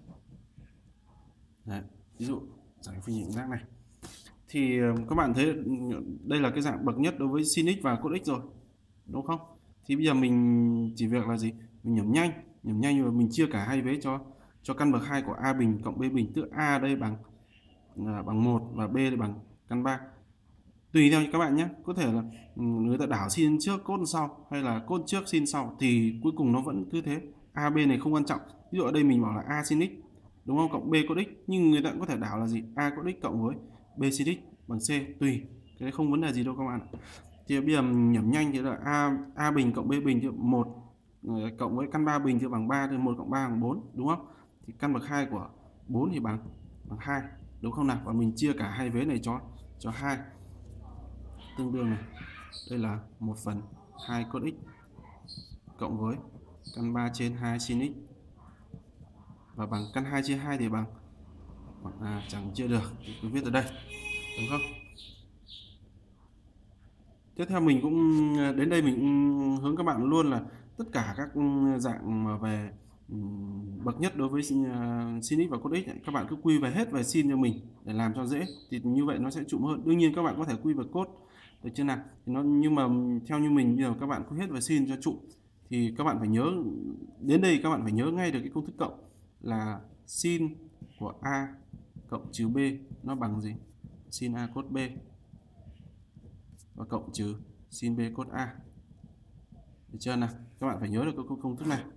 Đấy, ví dụ giải phương trình dẫn giác này. Thì các bạn thấy đây là cái dạng bậc nhất đối với sin x và cos x rồi, đúng không? Thì bây giờ mình chỉ việc là gì? Mình nhẩm nhanh rồi mình chia cả hai vế cho căn bậc 2 của a bình cộng b bình, tức a ở đây bằng 1 và b đây bằng căn 3. Tùy theo các bạn nhé, có thể là người ta đảo sin trước cos sau, hay là cos trước sin sau, thì cuối cùng nó vẫn cứ thế. A b này không quan trọng. Ví dụ ở đây mình bảo là a sin x, đúng không, cộng b cos x, nhưng người ta cũng có thể đảo là gì? A cos x cộng với b sin x bằng c, tùy. Cái đấy không vấn đề gì đâu các bạn ạ. Thì bây giờ nhẩm nhanh thì là a bình cộng b bình thì 1 cộng với căn 3 bình thì bằng 3, thì 1 cộng 3 bằng 4, đúng không? Thì căn bậc 2 của 4 thì bằng 2, đúng không nào? Và mình chia cả hai vế này cho 2, tương đương này. Đây là 1/2 cos x cộng với căn 3 trên 2 sin x, và bằng căn 2 chia 2 thì bằng chẳng chia được, cứ viết ở đây, đúng không? Tiếp theo mình cũng đến đây mình cũng hướng các bạn luôn là tất cả các dạng mà về bậc nhất đối với sin x và cos x các bạn cứ quy về hết về sin cho mình để làm cho dễ, thì như vậy nó sẽ trụm hơn. Đương nhiên các bạn có thể quy về cos, được chưa nào? Thì nhưng mà theo như mình bây giờ các bạn quy hết về sin cho trụm, thì các bạn phải nhớ đến đây, các bạn phải nhớ ngay được cái công thức cộng là sin của a cộng trừ b nó bằng gì? Sin a cos b và cộng trừ sin b cos a, được chưa nào? Các bạn phải nhớ được công thức này,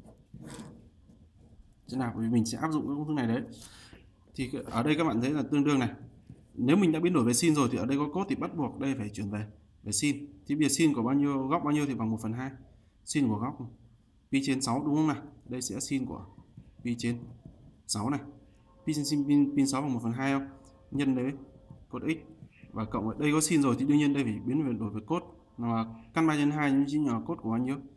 thế nào? Vì mình sẽ áp dụng cái công thức này đấy. Thì ở đây các bạn thấy là tương đương này. Nếu mình đã biến đổi về sin rồi thì ở đây có cos thì bắt buộc đây phải chuyển về sin. Thì bây giờ sin của bao nhiêu, góc bao nhiêu thì bằng 1/2 sin của góc pi trên 6, đúng không nào? Đây sẽ sin của pi trên 6 này. Pi trên sin pi 6 bằng 1/2 không? Nhân đấy cos x và cộng ở đây có sin rồi thì đương nhiên đây phải biến đổi về cos, là căn 3 trên 2 nhưng chính là cos của bao nhiêu?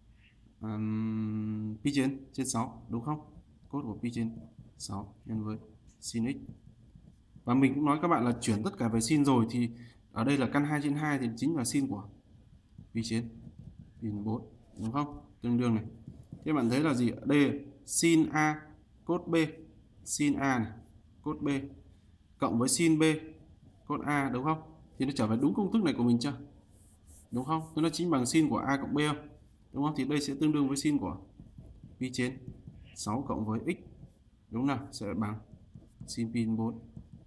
Pi trên 6, đúng không? Cos của pi trên 6 nhân với sin x. Và mình cũng nói các bạn là chuyển tất cả về sin rồi, thì ở đây là căn 2 trên 2 thì chính là sin của pi trên 4, đúng không? Tương đương này. Thế bạn thấy là gì? Ở đây sin a cos b, sin a này cos b cộng với sin b cos a, đúng không? Thì nó trở về đúng công thức này của mình chưa? Đúng không? Nó chính bằng sin của a cộng b không? Đúng không? Thì đây sẽ tương đương với sin của pi trên 6 cộng với x, đúng nào? Sẽ bằng sin pi 4.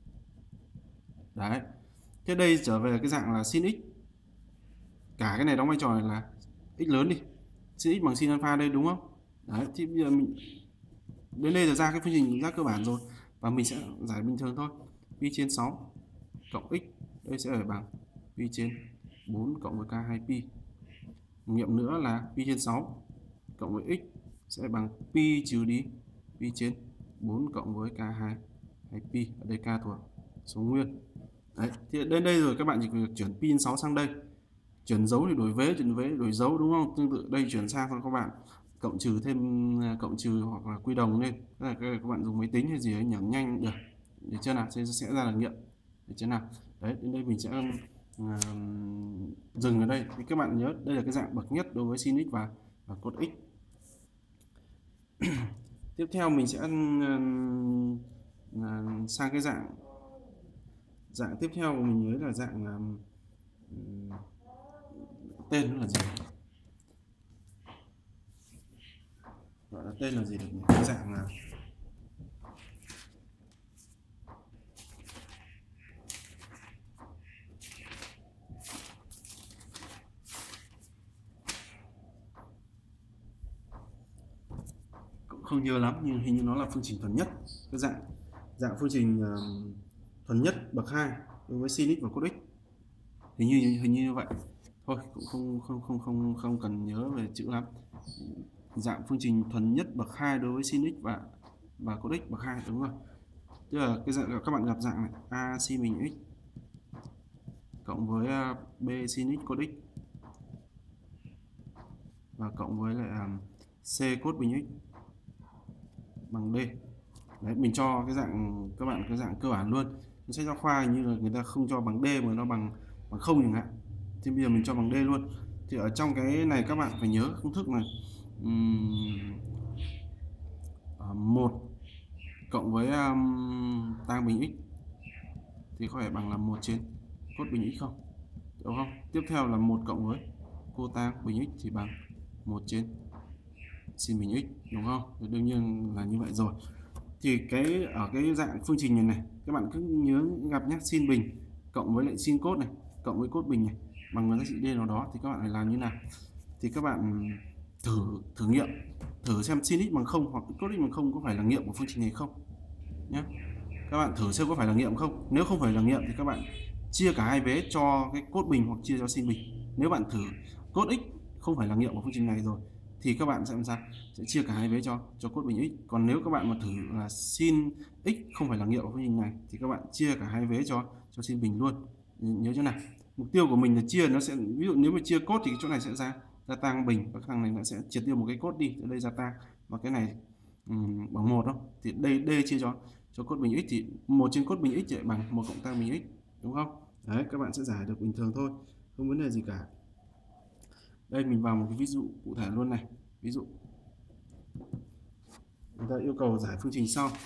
Đấy. Thế đây trở về cái dạng là sin x. Cả cái này đóng vai trò là x lớn đi. Sin x bằng sin alpha đây, đúng không? Đấy, thì bây giờ mình đến đây là ra cái phương trình giác cơ bản rồi, và mình sẽ giải bình thường thôi. Pi trên 6 cộng x, đây sẽ phải bằng pi trên 4 cộng với k2 pi. Nghiệm nữa là pi trên 6 cộng với x sẽ bằng pi trừ đi pi trên 4 cộng với k2 pi. Ở đây k thuộc số nguyên. Đấy, thì đến đây rồi các bạn chỉ việc chuyển pi 6 sang đây, chuyển dấu thì đổi vế, chuyển vế đổi dấu, đúng không? Tương tự đây chuyển sang các bạn cộng trừ thêm, cộng trừ hoặc là quy đồng lên. Các bạn dùng máy tính hay gì ấy nhẩm nhanh được, để chưa nào? Sẽ ra là nghiệm, để chưa nào? Đấy, đến đây mình sẽ dừng ở đây. Thì các bạn nhớ đây là cái dạng bậc nhất đối với sin x và cos x. Tiếp theo mình sẽ sang cái dạng tiếp theo của mình nhớ là dạng tên nó là gì, gọi là tên là gì được nhỉ? Cái dạng là cũng không nhớ lắm, nhưng hình như nó là phương trình thuần nhất. Cái dạng phương trình thuần nhất bậc 2 đối với sin x và cos x. Hình như vậy thôi, cũng không cần nhớ về chữ lắm. Dạng phương trình thuần nhất bậc 2 đối với sin x và cos x bậc 2, đúng rồi. Tức là cái dạng các bạn gặp dạng này a sin bình x cộng với b sin x cos x và cộng với lại c cos bình x bằng d. Đấy, mình cho cái dạng các bạn cái dạng cơ bản luôn. Sách giáo khoa như là người ta không cho bằng d mà nó bằng không chẳng hạn, thì bây giờ mình cho bằng d luôn. Thì ở trong cái này các bạn phải nhớ công thức này, 1 cộng với tang bình x thì có phải bằng là 1 trên cos bình x không, đúng không? Tiếp theo là 1 cộng với cotang bình x thì bằng 1 trên sin bình x, đúng không? Thì đương nhiên là như vậy rồi. Thì ở cái dạng phương trình này các bạn cứ nhớ gặp nhé, sin bình cộng với lại sin cos này cộng với cos bình này bằng một giá trị d nào đó, thì các bạn phải làm như nào? Thì các bạn thử nghiệm thử xem sin x bằng 0 hoặc cos x bằng 0 có phải là nghiệm của phương trình này không nhé. Các bạn thử xem có phải là nghiệm không. Nếu không phải là nghiệm thì các bạn chia cả hai vế cho cái cos bình hoặc chia cho sin bình. Nếu bạn thử cos x không phải là nghiệm của phương trình này rồi thì các bạn sẽ làm sao? Sẽ chia cả hai vế cho cos bình x. Còn nếu các bạn mà thử là sin x không phải là nghiệm của phương trình này thì các bạn chia cả hai vế cho sin bình luôn. Nhớ chưa nào? Mục tiêu của mình là chia, nó sẽ ví dụ nếu mà chia cos thì cái chỗ này sẽ ra tang bình, và cái thằng này nó sẽ triệt tiêu một cái cos đi, ở đây ra tang, và cái này bằng 1 đâu, thì đây d chia cho cos bình x thì 1 trên cos bình x lại bằng 1 cộng tang bình x, đúng không? Đấy, các bạn sẽ giải được bình thường thôi, không vấn đề gì cả. Đây mình vào một cái ví dụ cụ thể luôn này. Ví dụ người ta yêu cầu giải phương trình sau.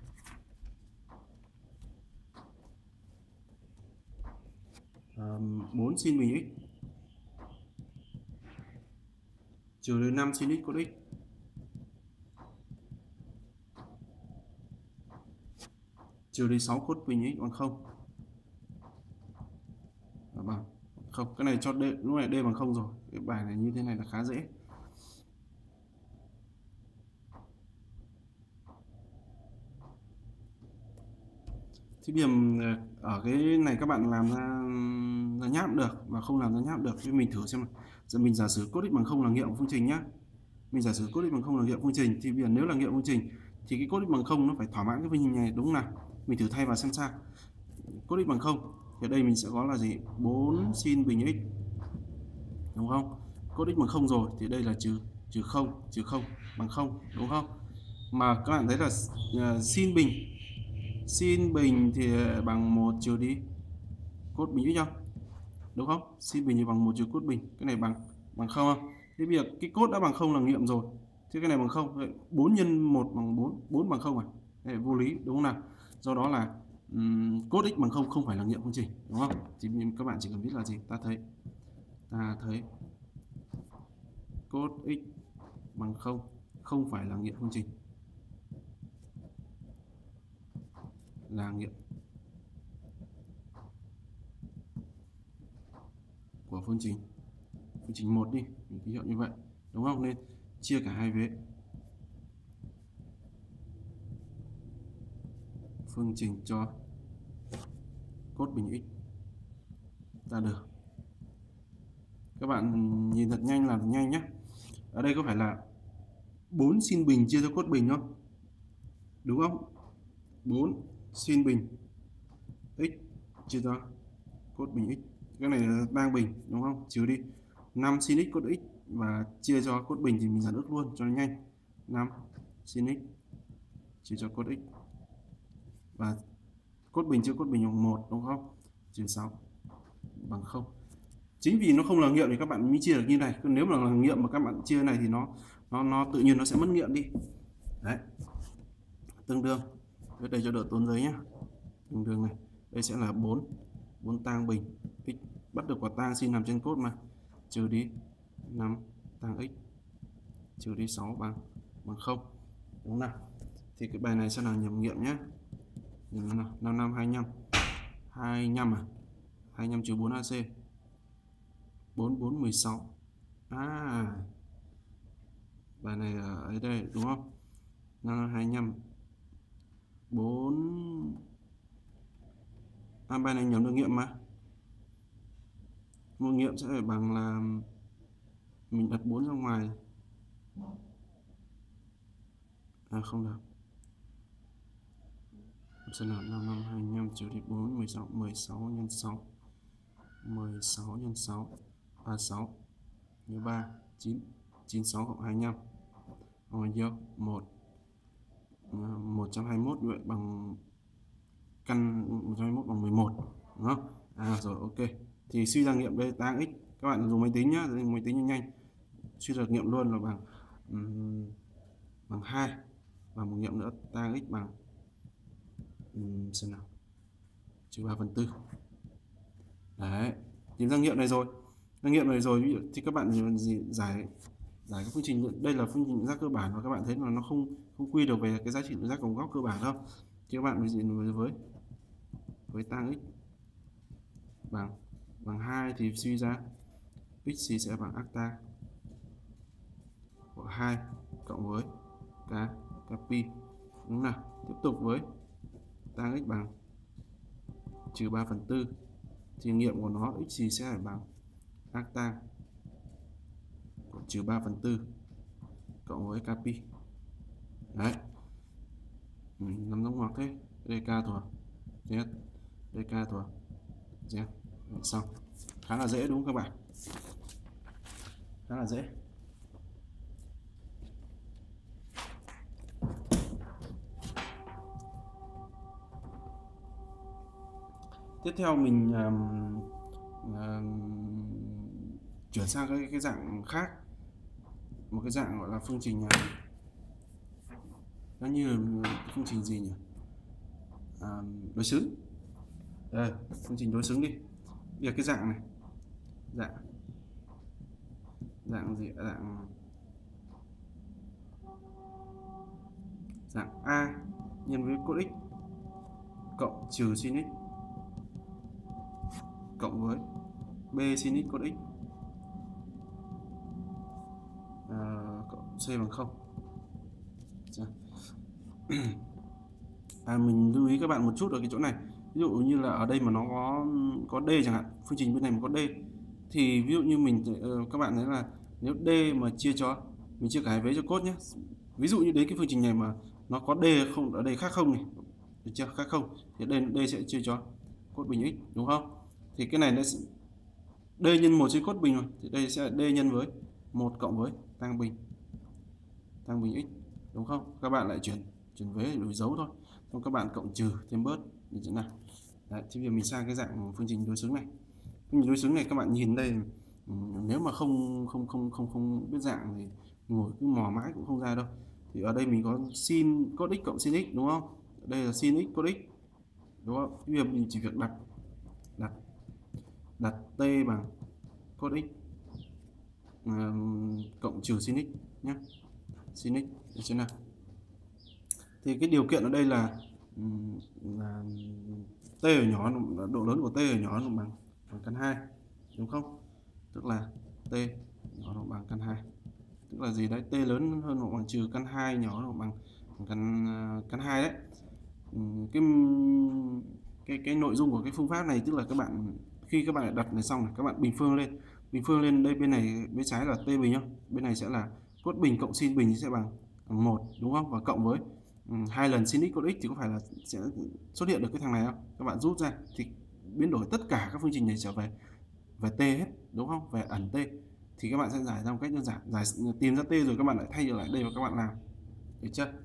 À, 4 sin bình x trừ đến 5 sin x cos x trừ đi 6 cos bình x bằng 0. Bằng không, cái này cho d, lúc này d bằng 0 rồi. Cái bài này như thế này là khá dễ. Thì điểm ở cái này các bạn làm ra nháp cũng được mà không làm ra nháp được. Nhưng mình thử xem. Giờ mình giả sử cos x bằng 0 là nghiệm của phương trình nhá. Mình giả sử cos x bằng 0 là nghiệm phương trình, thì bây giờ nếu là nghiệm phương trình thì cái cos x bằng 0 nó phải thỏa mãn cái phương trình này, đúng không nào? Mình thử thay vào xem sao. Cos x bằng 0 thì ở đây mình sẽ có là gì? 4 sin bình x, đúng không? Cos x bằng 0 rồi thì đây là trừ 0 bằng 0, đúng không? Mà các bạn thấy là sin bình thì bằng 1 trừ đi cos bình x không? Đúng không? Sin bình thì bằng 1 trừ cos bình, cái này bằng 0 không? Thế bây giờ cái cos đã bằng 0 là nghiệm rồi. Thế cái này bằng 0, vậy 4 nhân 1 bằng 4, 4 bằng 0 à? Đây vô lý, đúng không nào? Do đó là cos x bằng 0 không phải là nghiệm phương trình, đúng không? Thì các bạn chỉ cần biết là gì? Ta thấy cos x bằng 0 không phải là nghiệm phương trình, là nghiệm của phương trình 1 đi, mình ký hiệu như vậy, đúng không? Nên chia cả hai vế phương trình cho cos bình x ra được. Các bạn nhìn thật nhanh, làm thật nhanh nhé. Ở đây có phải là 4 sin bình chia cho cos bình không? Đúng không? 4 sin bình x chia cho cos bình x. Cái này là tang bình, đúng không? Trừ đi 5 sin x cos x và chia cho cos bình thì mình giản ước luôn cho nó nhanh. 5 sin x chia cho cos x và cos bình chia cos bình bằng 1, đúng không? Trừ 6 bằng 0. Chính vì nó không là nghiệm thì các bạn mới chia được như này. Nếu mà là nghiệm mà các bạn chia này thì nó tự nhiên nó sẽ mất nghiệm đi. Đấy. Tương đương. Đây cho đỡ tốn giấy nhá. Tương đương này. Đây sẽ là 4 tang bình x, bắt được quả tang sin nằm trên cos mà, trừ đi 5 tang x trừ đi 6 bằng 0. Đúng nào? Thì cái bài này sẽ là nhầm nghiệm nhé. Nhìn nào, 55 25. 25 à? 25 trừ 4 AC. 4 4 16. À. Bài này ở đây đúng không? 5 25 4 bài này nhóm được nghiệm mà. Một nghiệm sẽ phải bằng là mình đặt 4 ra ngoài. Không được. Xem nào, 5 5 25 trừ đi 4 16 16 nhân 6. 16 nhân 6 36 nhân 3 9 96 cộng 25 bằng bao nhiêu? 1 121 như vậy bằng căn 121 bằng 11 đúng không? Rồi ok. Thì suy ra nghiệm đây tan x, các bạn dùng máy tính nhá, dùng máy tính nhanh. Suy ra nghiệm luôn là bằng 2 và một nghiệm nữa tan x bằng xem nào, trừ 3/4. Đấy, tìm ra nghiệm này rồi. Nghiệm này rồi ví dụ thì các bạn giải cái phương trình, đây là phương trình tự giác cơ bản và các bạn thấy là nó không quy được về cái giá trị tự giác cộng góc cơ bản đâu. Thì các bạn mới diện với tan x bằng 2 thì suy ra x sẽ bằng arctan của 2 cộng với k pi, đúng nào? Tiếp tục với tan x bằng trừ 3/4 thì nghiệm của nó x sẽ phải bằng arctan của trừ 3/4 cộng với k pi. Đấy, nắm giống ngoặc thế, dk thuộc z, dk thuộc z. Xong, khá là dễ đúng không các bạn? Khá là dễ. Tiếp theo mình chuyển sang cái dạng khác, một cái dạng gọi là phương trình nó như là phương trình gì nhỉ? Đối xứng. Đây, phương trình đối xứng đi. Bây giờ cái dạng này, dạng gì? Dạng A nhân với cos x cộng trừ sin x cộng với b sin x cos x cộng c bằng 0. Mình lưu ý các bạn một chút ở cái chỗ này. Ví dụ như là ở đây mà nó có d chẳng hạn, phương trình bên này mà có d thì ví dụ như mình các bạn thấy là nếu d mà chia cả hai vế cho cos nhé. Ví dụ như đến cái phương trình này mà nó có d không, ở đây khác không này, được chưa? Khác không thì đây sẽ chia cho cos bình x, đúng không? Thì cái này nó sẽ d nhân 1 trên cos bình rồi, thì đây sẽ là d nhân với 1 cộng với tan bình x, đúng không? Các bạn lại chuyển vế đổi dấu thôi, xong các bạn cộng trừ thêm bớt như thế nào. Đấy, thì bây giờ mình sang cái dạng phương trình đối xứng này. Phương trình đối xứng này các bạn nhìn đây, nếu mà không biết dạng thì ngồi cứ mò mãi cũng không ra đâu. Thì ở đây mình có sin cos x cộng sin x, đúng không? Đây là sin x cos x, đúng không? Bây giờ mình chỉ việc đặt t bằng cos x cộng trừ sin x nhé, sin x được chưa nào? Thì cái điều kiện ở đây là t ở nhỏ, độ lớn của t ở nhỏ bằng căn 2, đúng không? Tức là t nhỏ nó bằng căn 2, tức là gì đấy? T lớn hơn hoặc bằng trừ căn 2 nhỏ nó bằng căn 2 đấy. Cái nội dung của cái phương pháp này tức là các bạn khi các bạn đặt này xong này, các bạn bình phương lên đây, bên này bên trái là t bình nhá, bên này sẽ là cos bình cộng sin bình sẽ bằng 1, đúng không? Và cộng với 2 lần sin x cos x thì có phải là sẽ xuất hiện được cái thằng này không? Các bạn rút ra thì biến đổi tất cả các phương trình này trở về t hết, đúng không? Về ẩn t thì các bạn sẽ giải ra một cách đơn giản, tìm ra t rồi các bạn lại thay lại đây và các bạn làm, được chưa?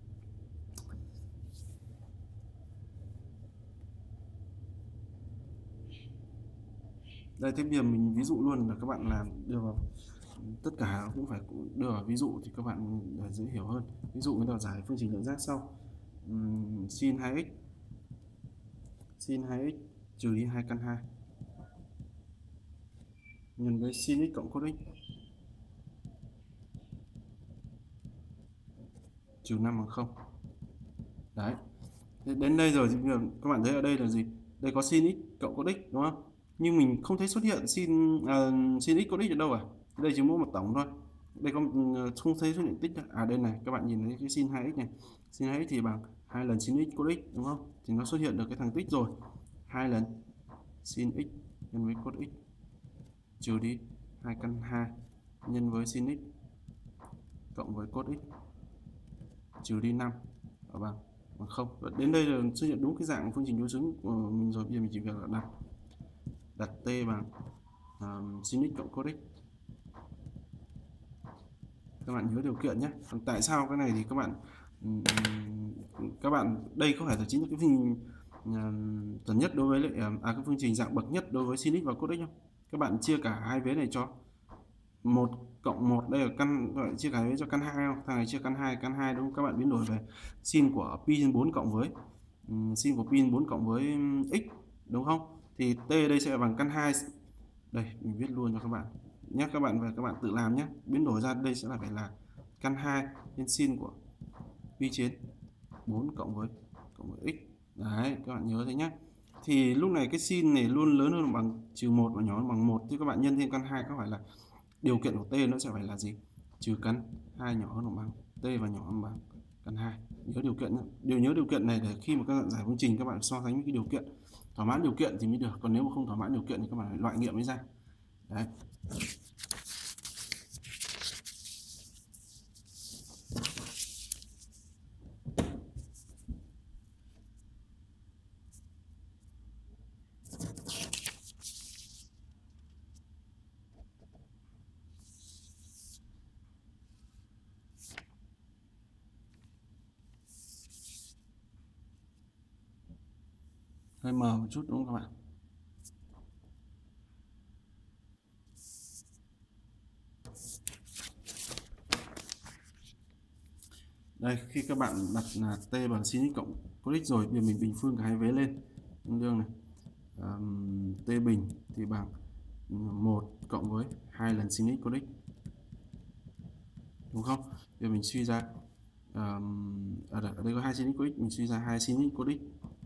Đây, thế bây giờ mình ví dụ luôn là các bạn làm đưa vào tất cả cũng phải đưa vào ví dụ thì các bạn dễ hiểu hơn. Ví dụ như là giải phương trình lượng giác sau, sin 2x trừ đi 2 căn 2 nhân với sin x cộng cos x trừ 5 bằng 0. Đấy, đến đây rồi thì bây giờ các bạn thấy ở đây là gì? Đây có sin x cộng cos x, đúng không? Nhưng mình không thấy xuất hiện sin x cos x ở đâu đây chỉ mỗi một tổng thôi, đây không thấy xuất hiện tích. Đây này, các bạn nhìn thấy cái sin 2x này, sin 2x thì bằng 2 lần sin x cos x, đúng không? Thì nó xuất hiện được cái thằng tích rồi, 2 lần sin x nhân với cos x trừ đi 2 căn 2 nhân với sin x cộng với cos x trừ đi 5 ở bằng 0. Đến đây là xuất hiện đúng cái dạng phương trình đối xứng của mình rồi. Bây giờ mình chỉ việc là đặt t bằng sin x cộng cos x. Các bạn nhớ điều kiện nhé. Còn tại sao cái này thì các bạn đây có phải là chính là cái phương trình tần nhất đối với lại cái phương trình dạng bậc nhất đối với sin x và cos x không? Các bạn chia cả hai vế này cho 1 cộng 1, đây là căn, gọi chia cả hai vế cho căn 2 không? Thằng này chia căn 2 đúng không? Các bạn biến đổi về sin của pi trên 4 cộng với sin của pi trên 4 cộng với x đúng không? Thì t đây sẽ bằng căn 2. Đây mình viết luôn cho các bạn nhé, các bạn về các bạn tự làm nhé. Biến đổi ra đây sẽ là phải là căn 2 nhân sin của pi trên 4 cộng với x. Đấy, các bạn nhớ thế nhé. Thì lúc này cái sin này luôn lớn hơn bằng trừ 1 và nhỏ hơn bằng 1 thì các bạn nhân thêm căn 2 có phải là điều kiện của t nó sẽ phải là gì? Trừ căn 2 nhỏ hơn bằng t và nhỏ hơn bằng căn 2. Nhớ điều kiện nhé. Nhớ điều kiện này để khi mà các bạn giải phương trình các bạn so sánh với cái điều kiện, thỏa mãn điều kiện thì mới được, còn nếu mà không thỏa mãn điều kiện thì các bạn phải loại nghiệm mới ra. Đấy. Hơi mờ một chút đúng không các bạn? Đây, khi các bạn đặt là t bằng sin x cộng cos x rồi, bây giờ mình bình phương cả hai vế lên tương đương này. T bình thì bằng 1 cộng với 2 lần sin x cos x. Đúng không? Bây giờ mình suy ra ở đây có 2 sin x cos x, mình suy ra 2 sin x cos x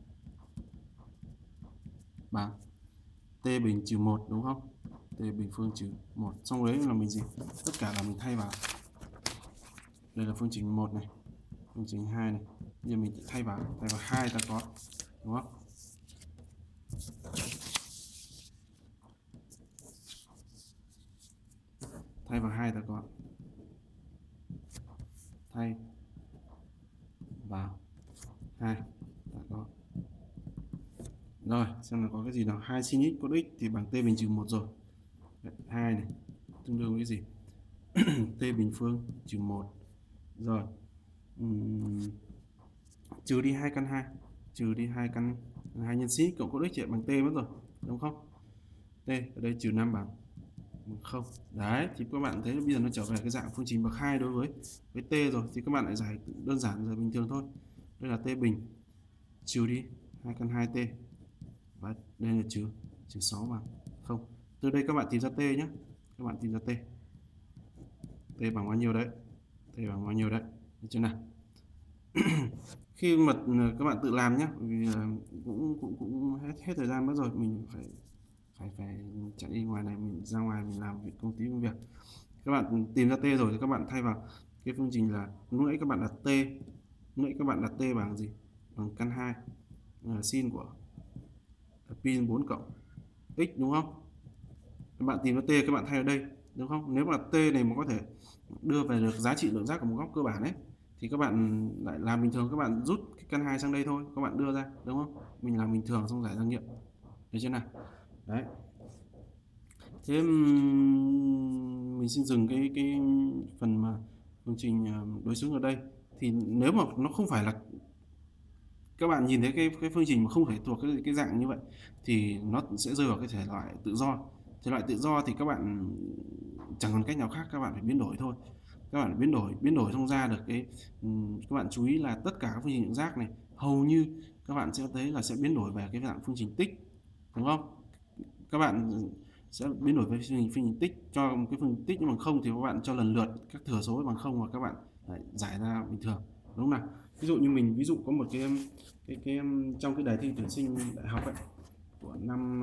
bằng t bình trừ 1 đúng không? T bình phương trừ 1. Xong đấy là mình gì? Tất cả là mình thay vào. Đây là phương trình 1 này, phương trình 2 này. Bây giờ mình thay vào 2 ta có, đúng không? Thay vào 2 ta có. Thay vào 2 ta có. Rồi, xem là có cái gì nào. 2 sin x cos x thì bằng t bình trừ 1 rồi. 2 này tương đương với cái gì? T bình phương trừ 1. Rồi. Trừ đi 2 căn 2. Trừ đi 2 căn 2 nhân sin x cộng cos x bằng t mất rồi, đúng không? T ở đây trừ 5 bằng 0. Đấy, thì các bạn thấy bây giờ nó trở về cái dạng phương trình bậc 2 đối với t rồi, thì các bạn lại giải đơn giản rồi bình thường thôi. Đây là t bình trừ đi 2 căn 2t. Và đây là trừ 6 bằng 0. Từ đây các bạn tìm ra t nhé. Các bạn tìm ra t. T bằng bao nhiêu đấy? T bằng bao nhiêu đấy? Được chưa nào? Khi mà các bạn tự làm nhé, vì cũng hết thời gian mất rồi, mình phải chạy đi ngoài này, mình ra ngoài mình làm việc công việc. Các bạn tìm ra t rồi thì các bạn thay vào cái phương trình là lúc nãy các bạn đặt t bằng gì? Bằng căn 2 sin của pi 4 cộng x đúng không? Các bạn tìm ra t các bạn thay ở đây đúng không? Nếu mà t này mà có thể đưa về được giá trị lượng giác của một góc cơ bản ấy thì các bạn lại làm bình thường, các bạn rút cái căn 2 sang đây thôi, các bạn đưa ra đúng không? Mình làm bình thường xong giải ra nghiệm. Được chưa nào? Đấy. Thế mình xin dừng cái phần mà phương trình đối xứng ở đây. Thì nếu mà nó không phải là các bạn nhìn thấy cái phương trình mà không thể thuộc cái dạng như vậy thì nó sẽ rơi vào cái thể loại tự do. Thể loại tự do thì các bạn chẳng còn cách nào khác, các bạn phải biến đổi thôi. Các bạn biến đổi xong ra được cái các bạn chú ý là tất cả các phương trình lượng giác này hầu như các bạn sẽ thấy là sẽ biến đổi về cái dạng phương trình tích, đúng không? Các bạn sẽ biến đổi về phương trình tích cho một cái phương trình tích nhưng bằng 0 thì các bạn cho lần lượt các thừa số bằng 0 và các bạn lại giải ra bình thường, đúng không nào? Ví dụ như mình có một cái trong cái đề thi tuyển sinh đại học ấy của năm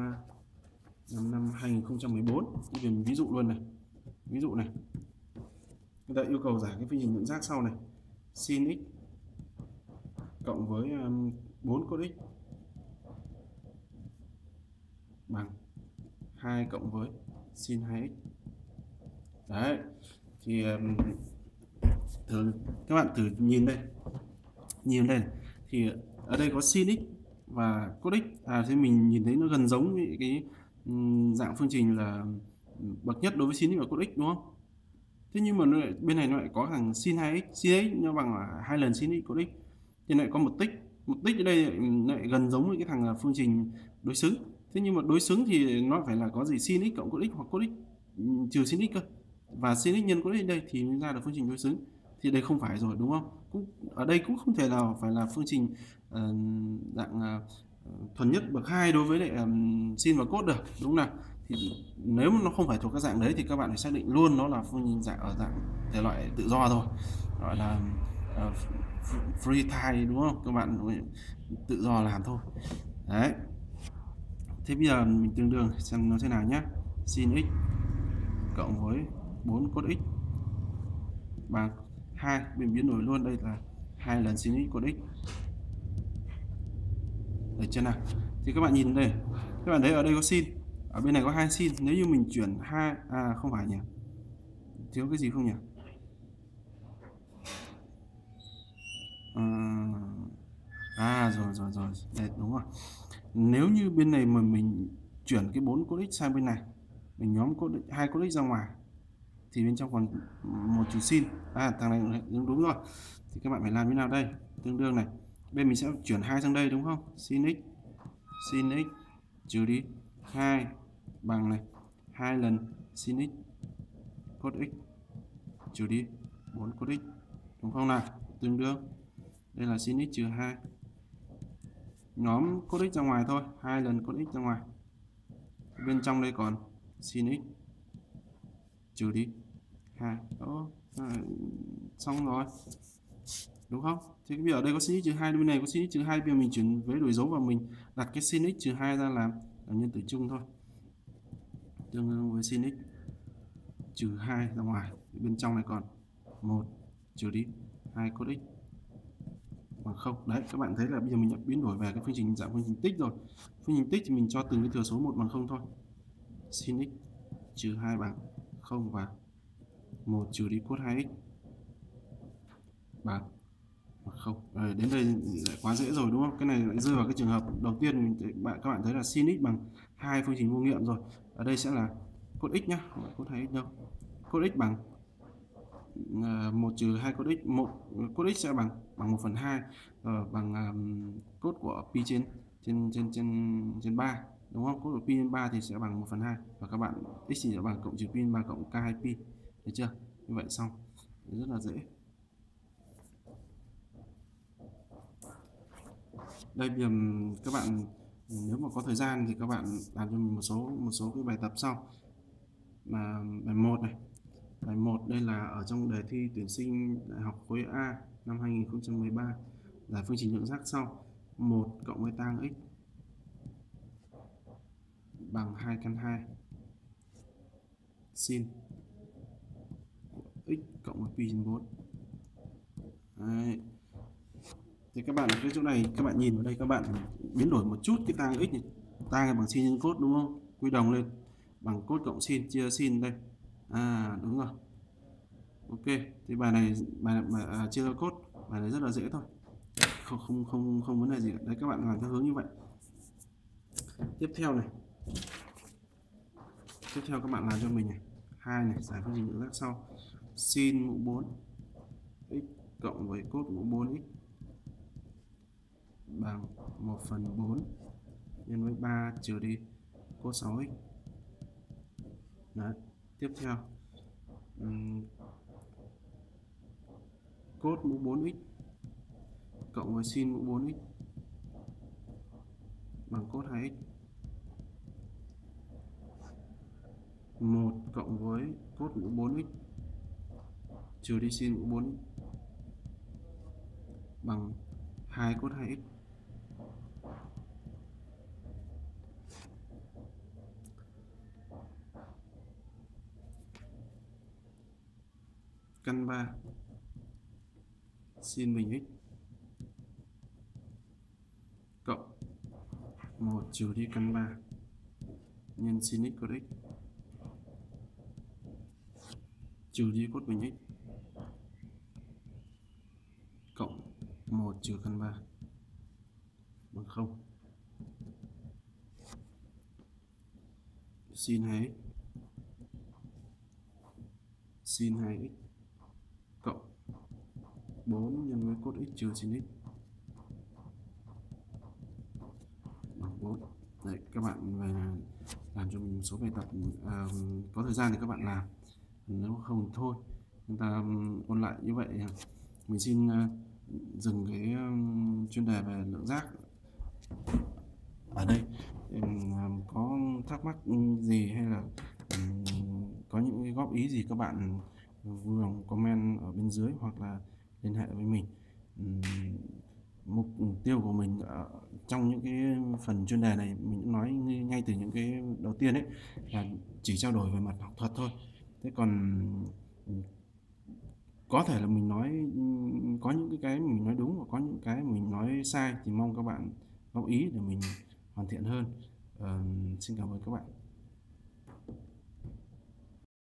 2014 thì mình ví dụ luôn này. Ví dụ này, người ta yêu cầu giải cái phương trình lượng giác sau này: sin x cộng với 4 cos x bằng 2 cộng với sin 2x. Đấy, thì các bạn thử nhìn đây, thì ở đây có sin x và cos x, thì mình nhìn thấy nó gần giống với cái dạng phương trình là bậc nhất đối với sin x và cos x, đúng không? Thế nhưng mà bên này nó lại có thằng sin 2x, sin x nó bằng là 2 lần sin x cos x, thì lại có một tích ở đây lại gần giống với cái thằng phương trình đối xứng. Thế nhưng mà đối xứng thì nó phải là có gì sin x cộng cos x hoặc cos x trừ sin x cơ, và sin x nhân cos x đây thì mới ra được phương trình đối xứng. Thì đây không phải rồi, đúng không? Ở đây cũng không thể nào phải là phương trình dạng thuần nhất bậc 2 đối với lại sin và cos được, đúng không nào? Thì nếu mà nó không phải thuộc các dạng đấy thì các bạn phải xác định luôn nó là phương trình ở dạng thể loại tự do thôi, gọi là free time, đúng không? Các bạn tự do làm thôi. Đấy. Thế bây giờ mình tương đương xem nó thế nào nhé. Sin x cộng với 4 cos x bằng 2, mình biến đổi luôn, đây là 2 lần sin x cos x. Được chưa nào? Thì các bạn nhìn đây, các bạn thấy ở đây có sin, ở bên này có 2 sin. Nếu như mình chuyển 2, không phải nhỉ, thiếu cái gì không nhỉ? Rồi đây, đúng rồi. Nếu như bên này mà mình chuyển cái 4 cos x sang bên này, mình nhóm 2 cos x ra ngoài, thì bên trong còn một trừ sin. Thằng này đúng rồi. Thì các bạn phải làm như nào đây? Tương đương này, bên mình sẽ chuyển 2 sang đây, đúng không? Sin x trừ đi 2 bằng này 2 lần sin x cos x trừ đi 4 cos x, đúng không nào? Tương đương, đây là sin x trừ 2, nhóm cos x ra ngoài thôi, 2 lần cos x ra ngoài, bên trong đây còn sin x trừ đi 2. Đó, xong rồi, đúng không? Thì bây giờ ở đây có sin x trừ 2, bên này có sin x trừ 2, bây giờ mình chuyển với đổi dấu và mình đặt cái sin x trừ 2 ra làm nhân tử chung thôi, tương đương với sin x trừ 2 ra ngoài, bên trong này còn 1 trừ đi 2 cos x bằng 0. Đấy, các bạn thấy là bây giờ mình đã biến đổi về cái phương trình dạng phương trình tích rồi. Phương trình tích thì mình cho từng cái thừa số 1 bằng 0 thôi. Sin x trừ 2 bằng 0 và 1 trừ đi cos 2x bằng 0. Đến đây lại quá dễ rồi, đúng không? Cái này lại rơi vào cái trường hợp đầu tiên các bạn thấy là sin x bằng 2 phương trình vô nghiệm rồi. Ở đây sẽ là cos x nhá, không phải cos 2x đâu. Cos x bằng 1 trừ 2 cos x, cos x sẽ bằng 1/2 bằng cos của pi trên 3, đúng không? Cos của pi trên 3 thì sẽ bằng 1/2, và các bạn x thì sẽ bằng cộng trừ pi trên 3 cộng k2 pi. Được chưa? Như vậy xong. Rất là dễ. Đây, bây giờ các bạn nếu mà có thời gian thì các bạn làm cho mình một số cái bài tập sau. Mà bài 1 này. Bài 1 đây là ở trong đề thi tuyển sinh đại học khối A năm 2013, giải phương trình lượng giác sau: 1 cộng với tang x bằng 2 căn 2 sin x cộng với pi trên 4. Đấy. Thì các bạn ở cái chỗ này, các bạn nhìn vào đây, các bạn biến đổi một chút cái tang x này, tang là bằng sin nhân cos, đúng không? Quy đồng lên bằng cos cộng sin, chia sin đây. Đúng rồi. Ok, thì bài này chia ra cos, bài này rất là dễ thôi, không vấn đề gì cả. Đấy, các bạn làm theo hướng như vậy. Tiếp theo các bạn làm cho mình này, 2 này, giải phương trình lượng giác sau: sin mũ 4 x cộng với cos mũ 4 x bằng 1/4 nhân với 3 trừ đi cos 6x. Đấy. Tiếp theo cos mũ 4x cộng với sin mũ 4x bằng cos 2x. 1 cộng với cos mũ 4x trừ đi sin mũ 4x bằng 2 cos 2x. Căn 3 sin bình x cộng 1 trừ đi căn 3 nhân sin x cos x trừ đi cos bình x cộng 1 trừ căn 3 bằng 0. Sin 2x cộng 4 nhân với cos x trừ sin x bằng 4. Đấy, các bạn về làm cho mình một số bài tập, có thời gian thì các bạn làm, nếu không thì thôi. Chúng ta ôn lại như vậy. Mình xin dừng cái chuyên đề về lượng giác ở đây. Có thắc mắc gì hay là có những cái góp ý gì, các bạn vui lòng comment ở bên dưới hoặc là liên hệ với mình. Mục tiêu của mình trong những cái phần chuyên đề này, mình nói ngay từ những cái đầu tiên ấy, là chỉ trao đổi về mặt học thuật thôi. Thế còn có thể là mình nói có những cái mình nói đúng và có những cái mình nói sai, thì mong các bạn góp ý để mình hoàn thiện hơn. Xin cảm ơn các bạn.